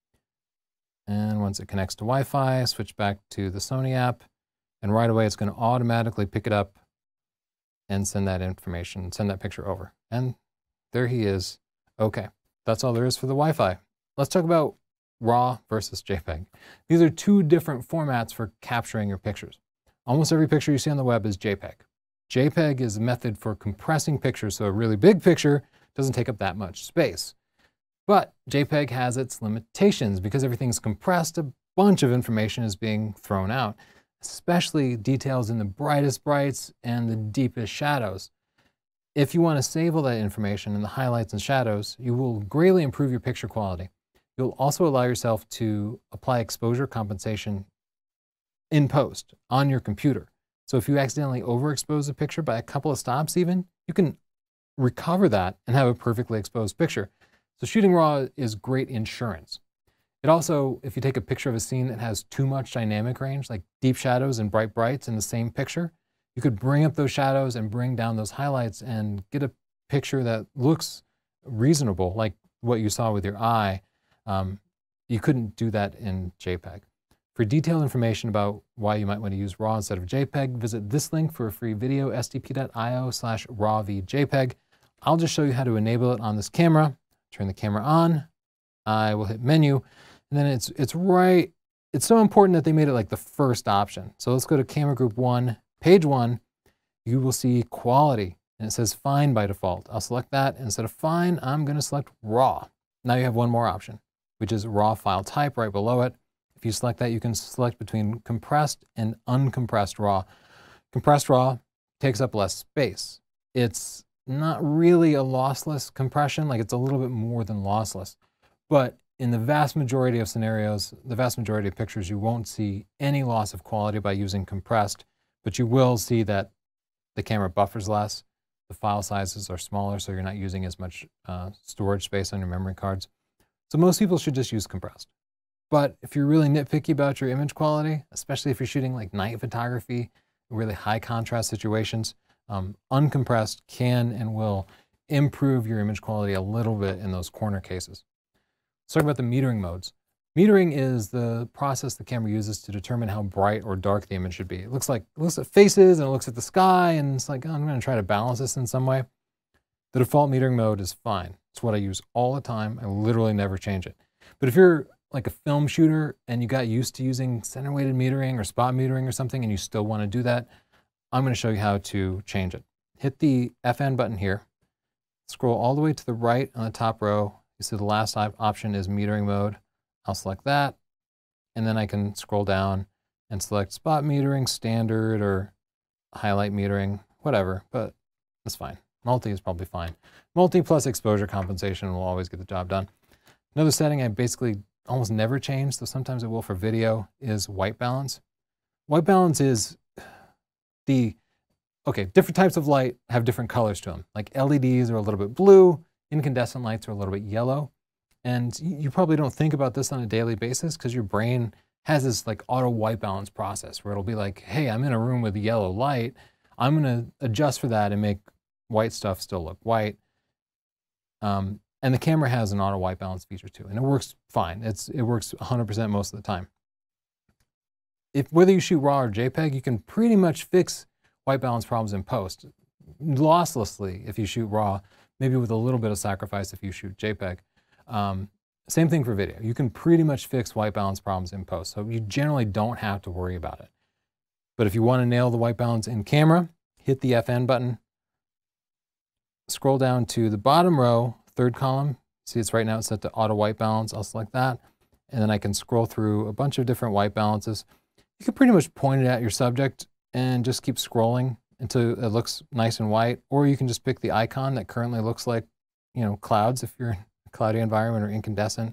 S1: And once it connects to Wi-Fi, switch back to the Sony app, and right away it's going to automatically pick it up and send that information, send that picture over. And there he is. Okay, that's all there is for the Wi-Fi. Let's talk about RAW versus JPEG. These are two different formats for capturing your pictures. Almost every picture you see on the web is JPEG. JPEG is a method for compressing pictures, so a really big picture doesn't take up that much space. But JPEG has its limitations. Because everything's compressed, a bunch of information is being thrown out, especially details in the brightest brights and the deepest shadows. If you want to save all that information in the highlights and shadows, you will greatly improve your picture quality. You'll also allow yourself to apply exposure compensation in post on your computer. So if you accidentally overexpose a picture by a couple of stops even, you can recover that and have a perfectly exposed picture. So shooting RAW is great insurance. It also, if you take a picture of a scene that has too much dynamic range, like deep shadows and bright brights in the same picture, you could bring up those shadows and bring down those highlights and get a picture that looks reasonable, like what you saw with your eye. Um, you couldn't do that in JPEG. For detailed information about why you might want to use RAW instead of JPEG, visit this link for a free video, s t p dot i o slash raw v JPEG. I'll just show you how to enable it on this camera. Turn the camera on. I will hit menu, and then it's it's right. It's so important that they made it like the first option. So let's go to camera group one, page one. You will see quality, and it says fine by default. I'll select that. And instead of fine, I'm going to select RAW. Now you have one more option, which is RAW file type right below it. If you select that, you can select between compressed and uncompressed RAW. Compressed RAW takes up less space. It's not really a lossless compression, like it's a little bit more than lossless. But in the vast majority of scenarios, the vast majority of pictures, you won't see any loss of quality by using compressed, but you will see that the camera buffers less, the file sizes are smaller, so you're not using as much uh, storage space on your memory cards. So most people should just use compressed. But if you're really nitpicky about your image quality, especially if you're shooting like night photography, really high contrast situations, um, uncompressed can and will improve your image quality a little bit in those corner cases. Let's talk about the metering modes. Metering is the process the camera uses to determine how bright or dark the image should be. It looks like it looks at faces and it looks at the sky, and it's like, oh, I'm going to try to balance this in some way. The default metering mode is fine. It's what I use all the time. I literally never change it. But if you're like a film shooter and you got used to using center weighted metering or spot metering or something, and you still want to do that, I'm going to show you how to change it. Hit the F N button here. Scroll all the way to the right on the top row. You see the last option is metering mode. I'll select that, and then I can scroll down and select spot metering, standard, or highlight metering, whatever, but that's fine. Multi is probably fine. Multi plus exposure compensation will always get the job done. Another setting I basically almost never change, though sometimes it will for video, is white balance. White balance is the, okay, different types of light have different colors to them. Like L E Ds are a little bit blue, incandescent lights are a little bit yellow. And you probably don't think about this on a daily basis because your brain has this like auto white balance process where it'll be like, hey, I'm in a room with yellow light. I'm going to adjust for that and make white stuff still look white. Um, and the camera has an auto white balance feature too, and it works fine. It's, it works one hundred percent most of the time. If whether you shoot RAW or JPEG, you can pretty much fix white balance problems in post losslessly if you shoot RAW, maybe with a little bit of sacrifice if you shoot JPEG. Um, same thing for video. You can pretty much fix white balance problems in post, so you generally don't have to worry about it. But if you want to nail the white balance in camera, hit the F N button, scroll down to the bottom row, third column. See, it's right now it's set to auto white balance. I'll select that, and then I can scroll through a bunch of different white balances. You can pretty much point it at your subject and just keep scrolling until it looks nice and white, or you can just pick the icon that currently looks like, you know, clouds if you're in a cloudy environment, or incandescent.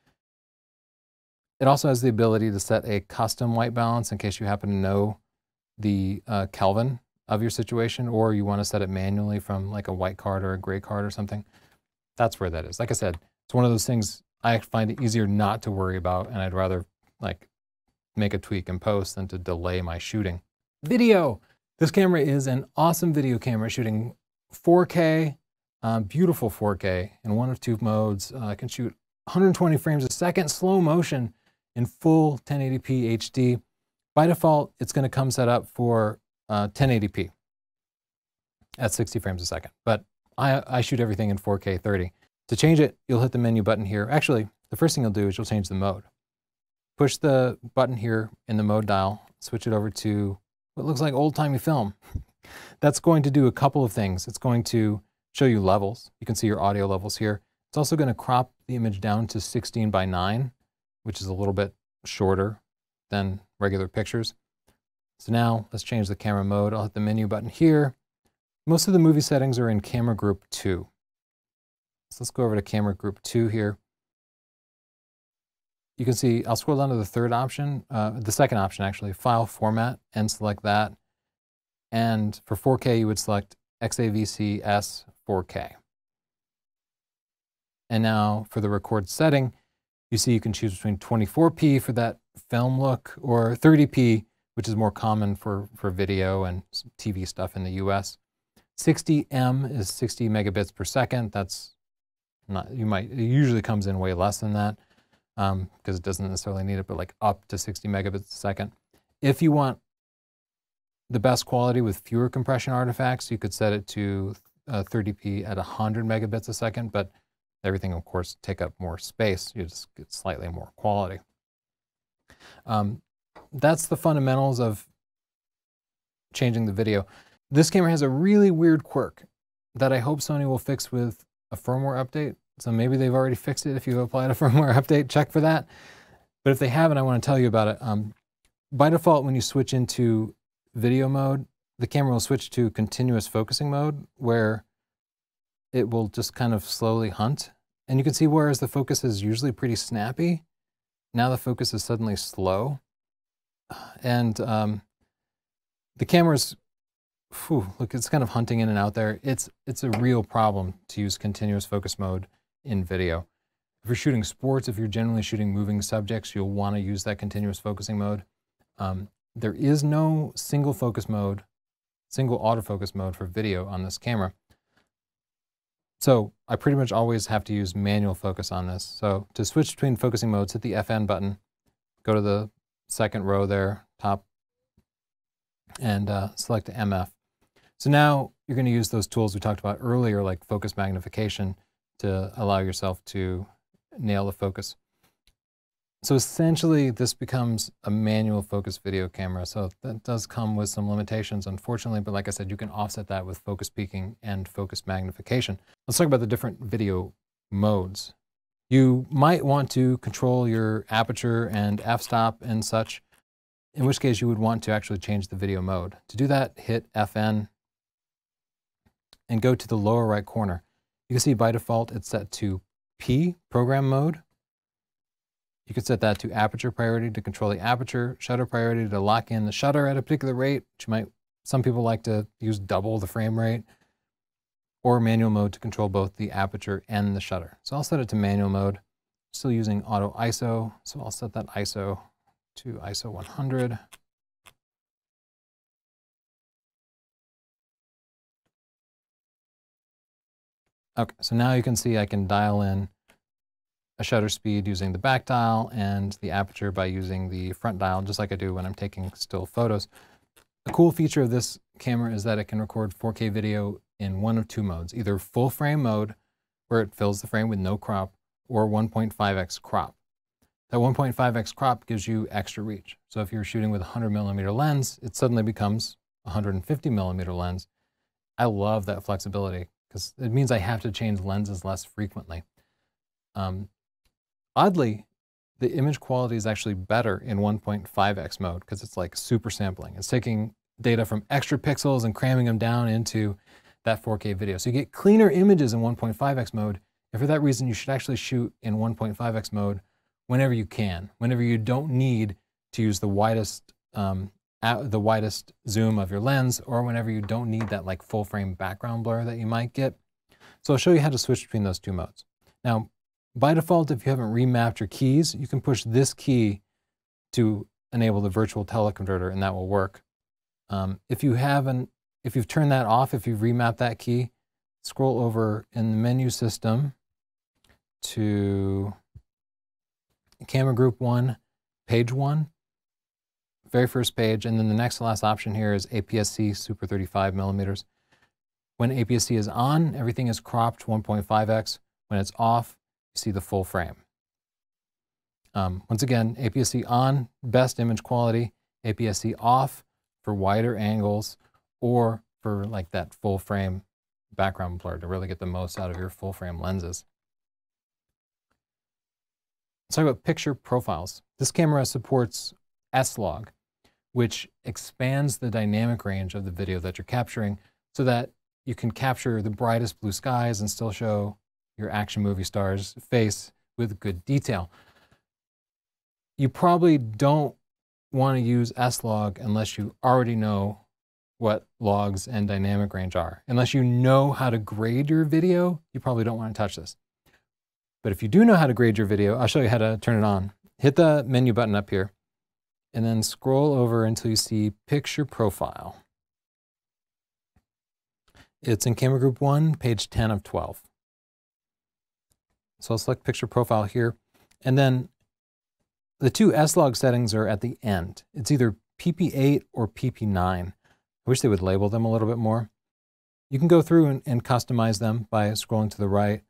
S1: It also has the ability to set a custom white balance in case you happen to know the uh, Kelvin of your situation, or you want to set it manually from like a white card or a gray card or something. That's where that is. Like I said, it's one of those things I find it easier not to worry about, and I'd rather like make a tweak and post than to delay my shooting. Video. This camera is an awesome video camera, shooting four K, um, beautiful four K in one of two modes. Uh, I can shoot one hundred twenty frames a second, slow motion in full ten eighty p H D. By default, it's going to come set up for uh, ten eighty p at sixty frames a second, but I, I shoot everything in four K thirty. To change it, you'll hit the menu button here. Actually, the first thing you'll do is you'll change the mode. Push the button here in the mode dial, switch it over to what looks like old-timey film. That's going to do a couple of things. It's going to show you levels. You can see your audio levels here. It's also going to crop the image down to sixteen by nine, which is a little bit shorter than regular pictures. So now let's change the camera mode. I'll hit the menu button here. Most of the movie settings are in camera group two. So let's go over to camera group two here. You can see, I'll scroll down to the third option, uh, the second option actually, file format, and select that. And for four K, you would select X A V C S four K. And now for the record setting, you see you can choose between twenty-four P for that film look, or thirty P, which is more common for, for video and T V stuff in the U S. sixty M is sixty megabits per second. That's not, you might, it usually comes in way less than that, um, because it doesn't necessarily need it, but like up to sixty megabits a second. If you want the best quality with fewer compression artifacts, you could set it to uh, thirty P at one hundred megabits a second, but everything, of course, take up more space. You just get slightly more quality. Um, that's the fundamentals of changing the video. This camera has a really weird quirk that I hope Sony will fix with a firmware update. So maybe they've already fixed it. If you've applied a firmware update, check for that. But if they haven't, I want to tell you about it. Um, by default, when you switch into video mode, the camera will switch to continuous focusing mode, where it will just kind of slowly hunt. And you can see, whereas the focus is usually pretty snappy, now the focus is suddenly slow. And um, the camera's, whew, look, it's kind of hunting in and out there. It's, it's a real problem to use continuous focus mode in video. If you're shooting sports, if you're generally shooting moving subjects, you'll want to use that continuous focusing mode. Um, there is no single focus mode, single autofocus mode for video on this camera. So I pretty much always have to use manual focus on this. So to switch between focusing modes, hit the F N button, go to the second row there, top, and uh, select M F. So now you're going to use those tools we talked about earlier, like focus magnification, to allow yourself to nail the focus. So essentially, this becomes a manual focus video camera. So that does come with some limitations, unfortunately, but like I said, you can offset that with focus peaking and focus magnification. Let's talk about the different video modes. You might want to control your aperture and f-stop and such, in which case you would want to actually change the video mode. To do that, hit F N and go to the lower right corner. You can see by default it's set to P, program mode. You could set that to aperture priority to control the aperture, shutter priority to lock in the shutter at a particular rate, which you might, some people like to use double the frame rate, or manual mode to control both the aperture and the shutter. So I'll set it to manual mode, still using auto I S O, so I'll set that I S O to I S O one hundred. Okay, so now you can see I can dial in a shutter speed using the back dial and the aperture by using the front dial, just like I do when I'm taking still photos. A cool feature of this camera is that it can record four K video in one of two modes, either full frame mode, where it fills the frame with no crop, or one point five X crop. That one point five X crop gives you extra reach. So if you're shooting with a one hundred millimeter lens, it suddenly becomes a one hundred fifty millimeter lens. I love that flexibility because it means I have to change lenses less frequently. Um, Oddly, the image quality is actually better in one point five X mode because it's like super sampling. It's taking data from extra pixels and cramming them down into that four K video. So you get cleaner images in one point five X mode, and for that reason, you should actually shoot in one point five X mode whenever you can, whenever you don't need to use the widest, um, the widest zoom of your lens, or whenever you don't need that like full frame background blur that you might get. So I'll show you how to switch between those two modes. Now, by default, if you haven't remapped your keys, you can push this key to enable the virtual teleconverter, and that will work. Um, if you haven't, if you've turned that off, if you've remapped that key, scroll over in the menu system to camera group one, page one, very first page, and then the next to last option here is A P S C Super thirty-five millimeters. When A P S C is on, everything is cropped one point five X. When it's off, you see the full frame. Um, once again, A P S C on, best image quality, A P S C off for wider angles or for like that full frame background blur to really get the most out of your full frame lenses. Let's talk about picture profiles. This camera supports S-Log, which expands the dynamic range of the video that you're capturing so that you can capture the brightest blue skies and still show your action movie star's face with good detail. You probably don't want to use S-Log unless you already know what logs and dynamic range are. Unless you know how to grade your video, you probably don't want to touch this. But if you do know how to grade your video, I'll show you how to turn it on. Hit the menu button up here, and then scroll over until you see Picture Profile. It's in Camera Group one, page ten of twelve. So I'll select Picture Profile here, and then the two S-Log settings are at the end. It's either P P eight or P P nine. I wish they would label them a little bit more. You can go through and, and customize them by scrolling to the right.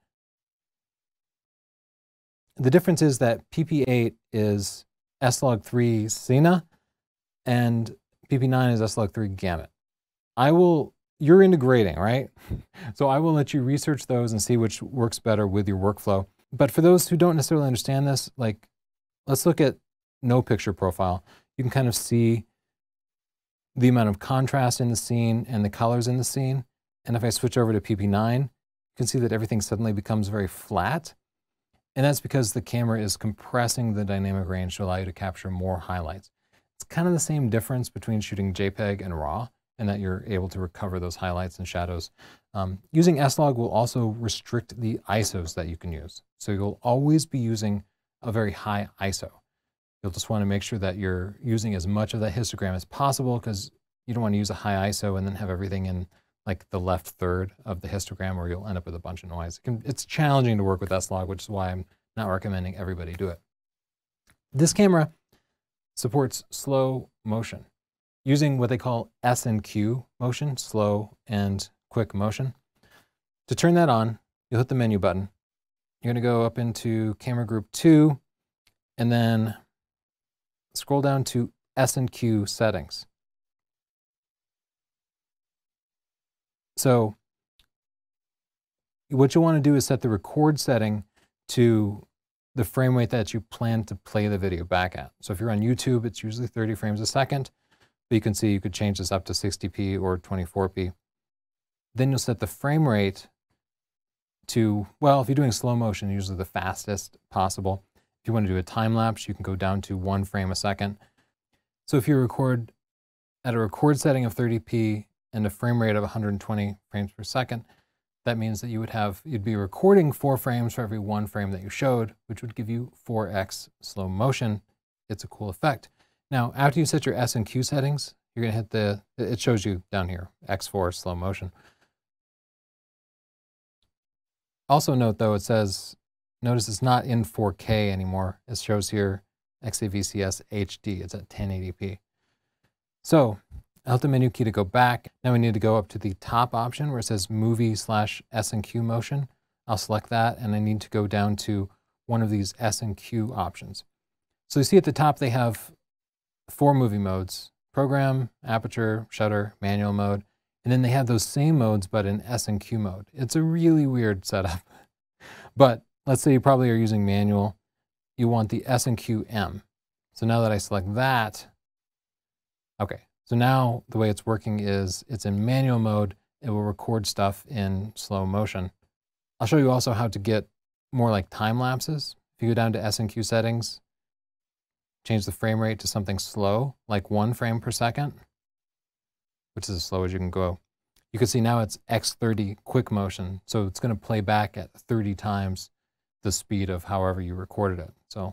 S1: The difference is that P P eight is S-Log three Cine and P P nine is S-Log three Gamut. I will, you're into grading, right? So I will let you research those and see which works better with your workflow. But for those who don't necessarily understand this, like, let's look at no picture profile. You can kind of see the amount of contrast in the scene and the colors in the scene. And if I switch over to P P nine, you can see that everything suddenly becomes very flat. And that's because the camera is compressing the dynamic range to allow you to capture more highlights. It's kind of the same difference between shooting JPEG and RAW, and that you're able to recover those highlights and shadows. Um, using S-Log will also restrict the I S Os that you can use. So you'll always be using a very high I S O. You'll just want to make sure that you're using as much of that histogram as possible, because you don't want to use a high I S O and then have everything in like the left third of the histogram, or you'll end up with a bunch of noise. It can, it's challenging to work with S-Log, which is why I'm not recommending everybody do it. This camera supports slow motion using what they call S and Q motion, slow and quick motion. To turn that on, you'll hit the menu button. You're going to go up into Camera Group two and then scroll down to S and Q settings. So what you'll want to do is set the record setting to the frame rate that you plan to play the video back at. So if you're on YouTube, it's usually thirty frames a second, but you can see you could change this up to sixty P or twenty-four P. Then you'll set the frame rate to, well, if you're doing slow motion, usually the fastest possible. If you want to do a time lapse, you can go down to one frame a second. So if you record at a record setting of thirty P and a frame rate of one hundred twenty frames per second, that means that you would have, you'd be recording four frames for every one frame that you showed, which would give you four X slow motion. It's a cool effect. Now, after you set your S and Q settings, you're gonna hit the, it shows you down here, X four slow motion. Also note though, it says, notice it's not in four K anymore. It shows here X A V C S H D, it's at ten eighty P. So, I'll hit the menu key to go back. Now we need to go up to the top option where it says movie slash S and Q motion. I'll select that, and I need to go down to one of these S and Q options. So you see at the top they have four movie modes: program, aperture, shutter, manual mode, and then they have those same modes but in S and Q mode. It's a really weird setup. But let's say you probably are using manual. You want the S and Q M. So now that I select that, okay. So now the way it's working is it's in manual mode. It will record stuff in slow motion. I'll show you also how to get more like time lapses. If you go down to S N Q settings, change the frame rate to something slow, like one frame per second, which is as slow as you can go. You can see now it's X thirty quick motion. So it's going to play back at thirty times the speed of however you recorded it. So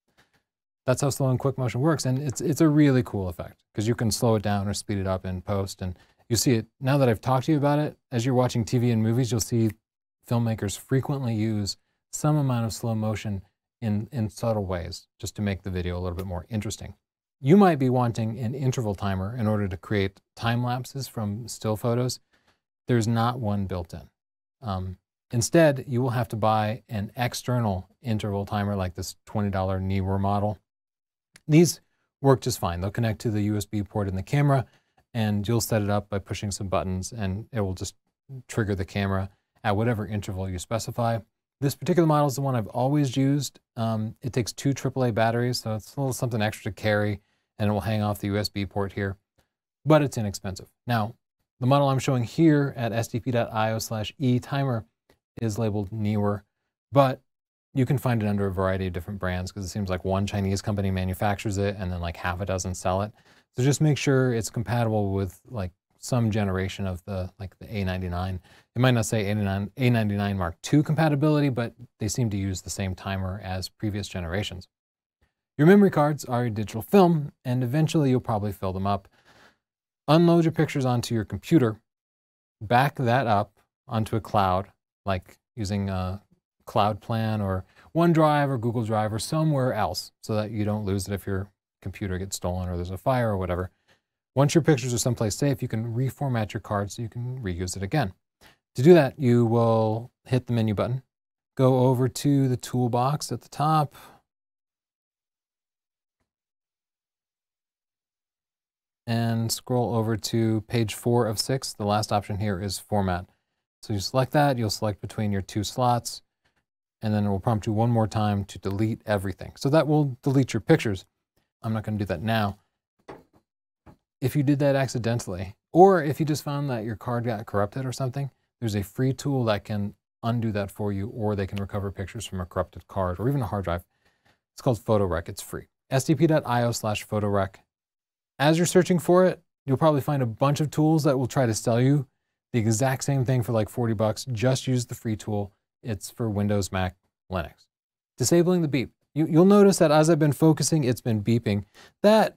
S1: that's how slow and quick motion works. And it's, it's a really cool effect because you can slow it down or speed it up in post. And you see it, now that I've talked to you about it, as you're watching T V and movies, you'll see filmmakers frequently use some amount of slow motion in, in subtle ways, just to make the video a little bit more interesting. You might be wanting an interval timer in order to create time lapses from still photos. There's not one built in. Um, instead, you will have to buy an external interval timer like this twenty dollar Neewer model. These work just fine. They'll connect to the U S B port in the camera, and you'll set it up by pushing some buttons, and it will just trigger the camera at whatever interval you specify. This particular model is the one I've always used. Um, it takes two triple A batteries, so it's a little something extra to carry, and it will hang off the U S B port here, but it's inexpensive. Now, the model I'm showing here at S D P dot I O slash E timer is labeled Neewer, but you can find it under a variety of different brands because it seems like one Chinese company manufactures it and then like half a dozen sell it. So just make sure it's compatible with like some generation of the like the A ninety-nine. It might not say A ninety-nine Mark two compatibility, but they seem to use the same timer as previous generations. Your memory cards are your digital film, and eventually you'll probably fill them up. Unload your pictures onto your computer, back that up onto a cloud, like using a Cloud Plan or OneDrive or Google Drive or somewhere else, so that you don't lose it if your computer gets stolen or there's a fire or whatever. Once your pictures are someplace safe, you can reformat your card so you can reuse it again. To do that, you will hit the menu button, go over to the toolbox at the top, and scroll over to page four of six. The last option here is Format. So you select that, you'll select between your two slots, and then it will prompt you one more time to delete everything. So that will delete your pictures. I'm not going to do that now. If you did that accidentally, or if you just found that your card got corrupted or something, there's a free tool that can undo that for you, or they can recover pictures from a corrupted card or even a hard drive. It's called PhotoRec. It's free. S D P dot I O slash PhotoRec. As you're searching for it, you'll probably find a bunch of tools that will try to sell you the exact same thing for like forty bucks. Just use the free tool. It's for Windows, Mac, Linux. Disabling the beep. You, you'll notice that as I've been focusing, it's been beeping. That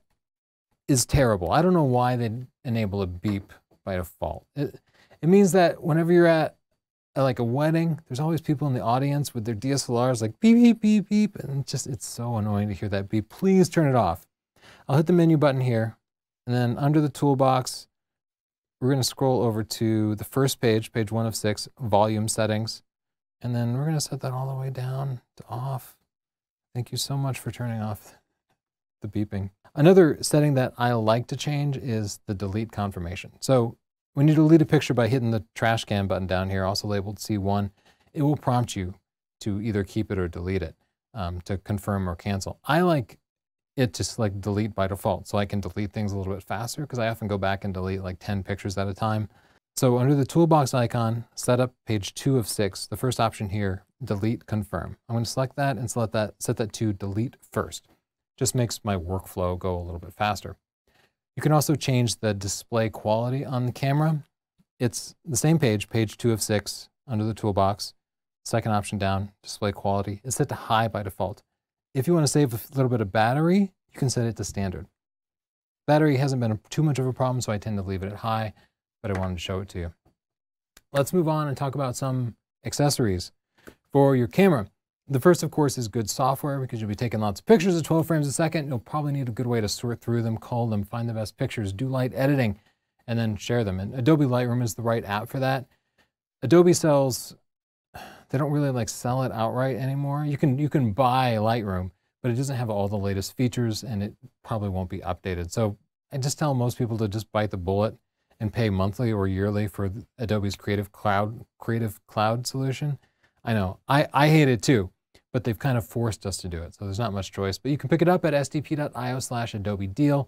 S1: is terrible. I don't know why they enable a beep by default. It, it means that whenever you're at, at like a wedding, there's always people in the audience with their D S L Rs like beep, beep, beep, beep. And it's just, it's so annoying to hear that beep. Please turn it off. I'll hit the menu button here, and then under the toolbox, we're going to scroll over to the first page, page one of six, volume settings. And then we're going to set that all the way down to off. Thank you so much for turning off the beeping. Another setting that I like to change is the delete confirmation. So when you delete a picture by hitting the trash can button down here, also labeled C one, it will prompt you to either keep it or delete it, um, to confirm or cancel. I like it to select delete by default, so I can delete things a little bit faster because I often go back and delete like ten pictures at a time. So under the toolbox icon, set up page two of six, the first option here, delete confirm. I'm going to select that and select that, set that to delete first. Just makes my workflow go a little bit faster. You can also change the display quality on the camera. It's the same page, page two of six, under the toolbox. Second option down, display quality. It's set to high by default. If you want to save a little bit of battery, you can set it to standard. Battery hasn't been too much of a problem, so I tend to leave it at high, but I wanted to show it to you. Let's move on and talk about some accessories for your camera. The first, of course, is good software, because you'll be taking lots of pictures at twelve frames a second. You'll probably need a good way to sort through them, cull them, find the best pictures, do light editing, and then share them. And Adobe Lightroom is the right app for that. Adobe sells, they don't really like sell it outright anymore. You can, you can buy Lightroom, but it doesn't have all the latest features, and it probably won't be updated. So I just tell most people to just bite the bullet and pay monthly or yearly for Adobe's Creative Cloud, Creative Cloud solution. I know, I, I hate it too, but they've kind of forced us to do it. So there's not much choice, but you can pick it up at S D P dot I O slash Adobe deal.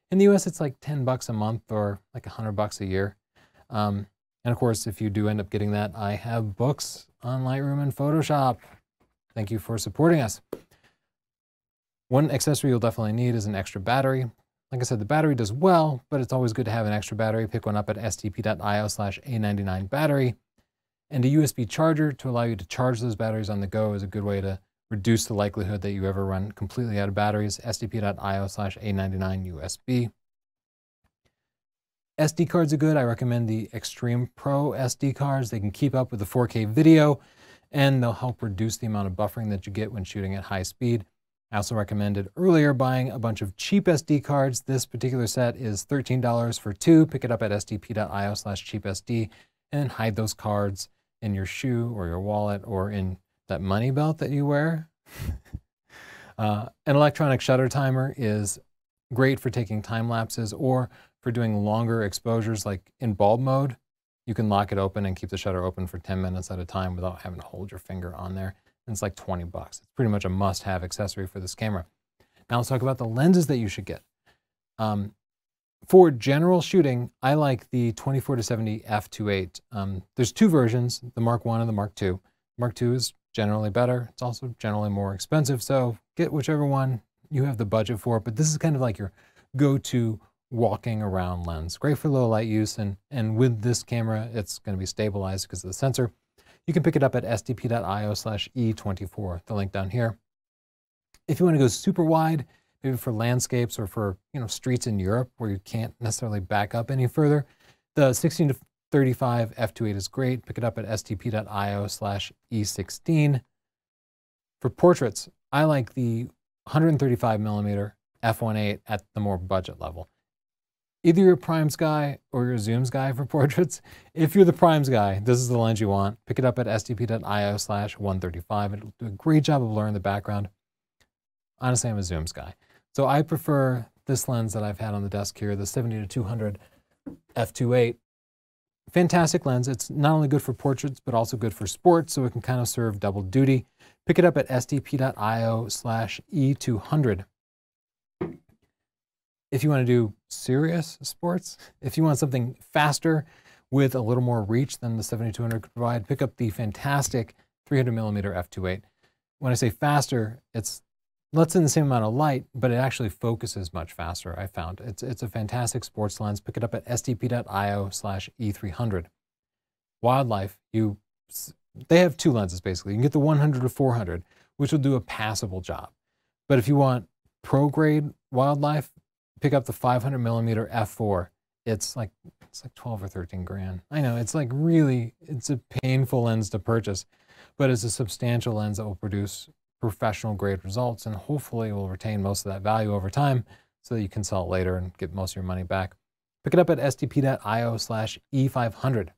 S1: In the U S, it's like ten bucks a month or like a hundred bucks a year. Um, and of course, if you do end up getting that, I have books on Lightroom and Photoshop. Thank you for supporting us. One accessory you'll definitely need is an extra battery. Like I said, the battery does well, but it's always good to have an extra battery. Pick one up at stp.io slash A ninety-nine battery. And a U S B charger to allow you to charge those batteries on the go is a good way to reduce the likelihood that you ever run completely out of batteries. stp.io slash A ninety-nine U S B. S D cards are good. I recommend the Extreme Pro S D cards. They can keep up with the four K video, and they'll help reduce the amount of buffering that you get when shooting at high speed. I also recommended earlier buying a bunch of cheap S D cards. This particular set is thirteen dollars for two. Pick it up at stp.io slash cheapsd and hide those cards in your shoe or your wallet or in that money belt that you wear. uh, an electronic shutter timer is great for taking time lapses or for doing longer exposures, like in bulb mode. You can lock it open and keep the shutter open for ten minutes at a time without having to hold your finger on there. And it's like twenty bucks. It's pretty much a must-have accessory for this camera. Now let's talk about the lenses that you should get. Um, for general shooting, I like the twenty-four to seventy f two point eight. Um, there's two versions, the Mark one and the Mark two. Mark two is generally better. It's also generally more expensive, so get whichever one you have the budget for. But this is kind of like your go-to walking around lens. Great for low light use, and, and with this camera, it's going to be stabilized because of the sensor. You can pick it up at stp.io slash E twenty-four, the link down here. If you want to go super wide, maybe for landscapes or for, you know, streets in Europe where you can't necessarily back up any further, the sixteen to thirty-five f two point eight is great. Pick it up at stp.io slash E sixteen. For portraits, I like the one thirty-five millimeter f one point eight at the more budget level. Either you're a primes guy or you're a zooms guy for portraits. If you're the primes guy, this is the lens you want. Pick it up at stp.io slash one thirty-five. It'll do a great job of blurring the background. Honestly, I'm a zooms guy. So I prefer this lens that I've had on the desk here, the seventy to two hundred f two point eight. Fantastic lens. It's not only good for portraits, but also good for sports, so it can kind of serve double duty. Pick it up at stp.io slash E two hundred. If you want to do serious sports, if you want something faster with a little more reach than the seventy-two hundred could provide, pick up the fantastic three hundred millimeter f two point eight. When I say faster, it's lets in the same amount of light, but it actually focuses much faster, I found. It's, it's a fantastic sports lens. Pick it up at stp.io slash E three hundred. Wildlife, you, they have two lenses basically. You can get the one hundred to four hundred, which will do a passable job. But if you want pro grade wildlife, pick up the five hundred millimeter f four. It's like, it's like twelve or thirteen grand. I know, it's like really, it's a painful lens to purchase, but it's a substantial lens that will produce professional grade results and hopefully will retain most of that value over time so that you can sell it later and get most of your money back. Pick it up at stp.io slash E five hundred.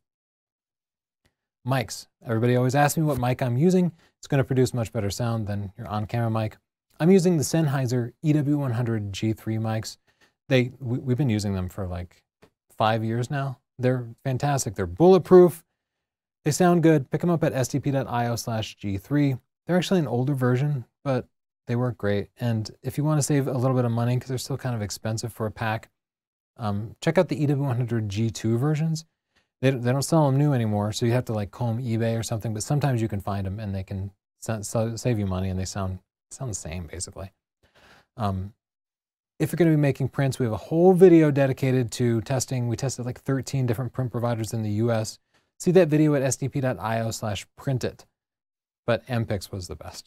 S1: Mics. Everybody always asks me what mic I'm using. It's going to produce much better sound than your on-camera mic. I'm using the Sennheiser E W one hundred G three mics. They, we, we've been using them for like five years now. They're fantastic. They're bulletproof. They sound good. Pick them up at stp.io slash G3. They're actually an older version, but they work great. And if you want to save a little bit of money, because they're still kind of expensive for a pack, um, check out the E W one hundred G two versions. They, they don't sell them new anymore, so you have to like comb eBay or something, but sometimes you can find them and they can save you money and they sound, sound the same, basically. Um, If you're going to be making prints, we have a whole video dedicated to testing. We tested like thirteen different print providers in the U S. See that video at stp.io slash print it. But M P I X was the best.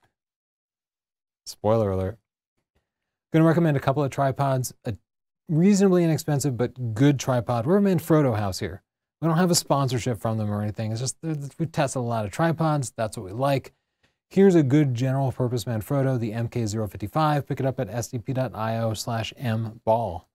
S1: Spoiler alert. I'm going to recommend a couple of tripods. A reasonably inexpensive but good tripod. We're a Manfrotto house here. We don't have a sponsorship from them or anything. It's just we tested a lot of tripods. That's what we like. Here's a good general purpose Manfrotto, the M K zero fifty-five. Pick it up at stp.io slash mball.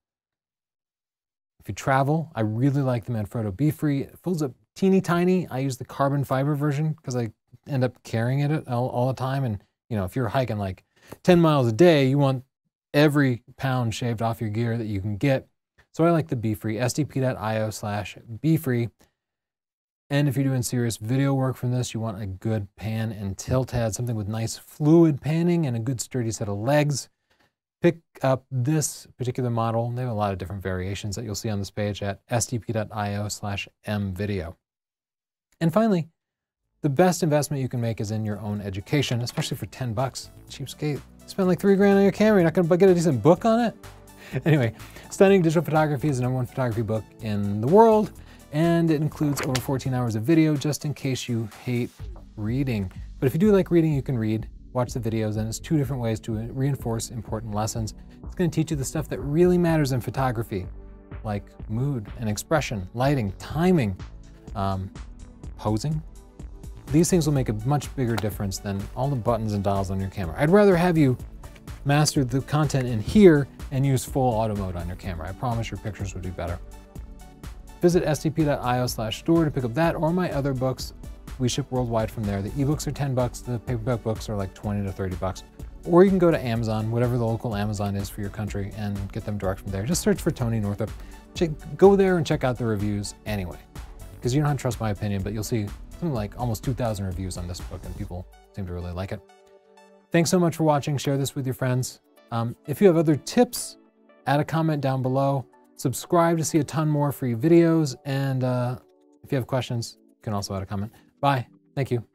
S1: If you travel, I really like the Manfrotto Be-Free. It folds up teeny tiny. I use the carbon fiber version because I end up carrying it all, all the time. And you know, if you're hiking like ten miles a day, you want every pound shaved off your gear that you can get. So I like the Be-Free, stp.io slash Be-Free. And if you're doing serious video work from this, you want a good pan and tilt head, something with nice fluid panning and a good sturdy set of legs. pick up this particular model. They have a lot of different variations that you'll see on this page at s t p dot i o slash m video. And finally, the best investment you can make is in your own education, especially for ten bucks. Cheapskate. Spend like three grand on your camera. You're not gonna get a decent book on it? Anyway, Stunning Digital Photography is the number one photography book in the world, and it includes over fourteen hours of video, just in case you hate reading. But if you do like reading, you can read, watch the videos, and it's two different ways to reinforce important lessons. It's gonna teach you the stuff that really matters in photography, like mood and expression, lighting, timing, um, posing. These things will make a much bigger difference than all the buttons and dials on your camera. I'd rather have you master the content in here and use full auto mode on your camera. I promise your pictures would be better. Visit s t p dot i o slash store to pick up that or my other books. We ship worldwide from there. The ebooks are ten bucks, the paperback books are like twenty to thirty bucks. Or you can go to Amazon, whatever the local Amazon is for your country, and get them direct from there. Just search for Tony Northup. Check, go there and check out the reviews anyway, because you don't have to trust my opinion, but you'll see something like almost two thousand reviews on this book, and people seem to really like it. Thanks so much for watching. Share this with your friends. Um, if you have other tips, add a comment down below. Subscribe to see a ton more free videos. And uh, if you have questions, you can also add a comment. Bye. Thank you.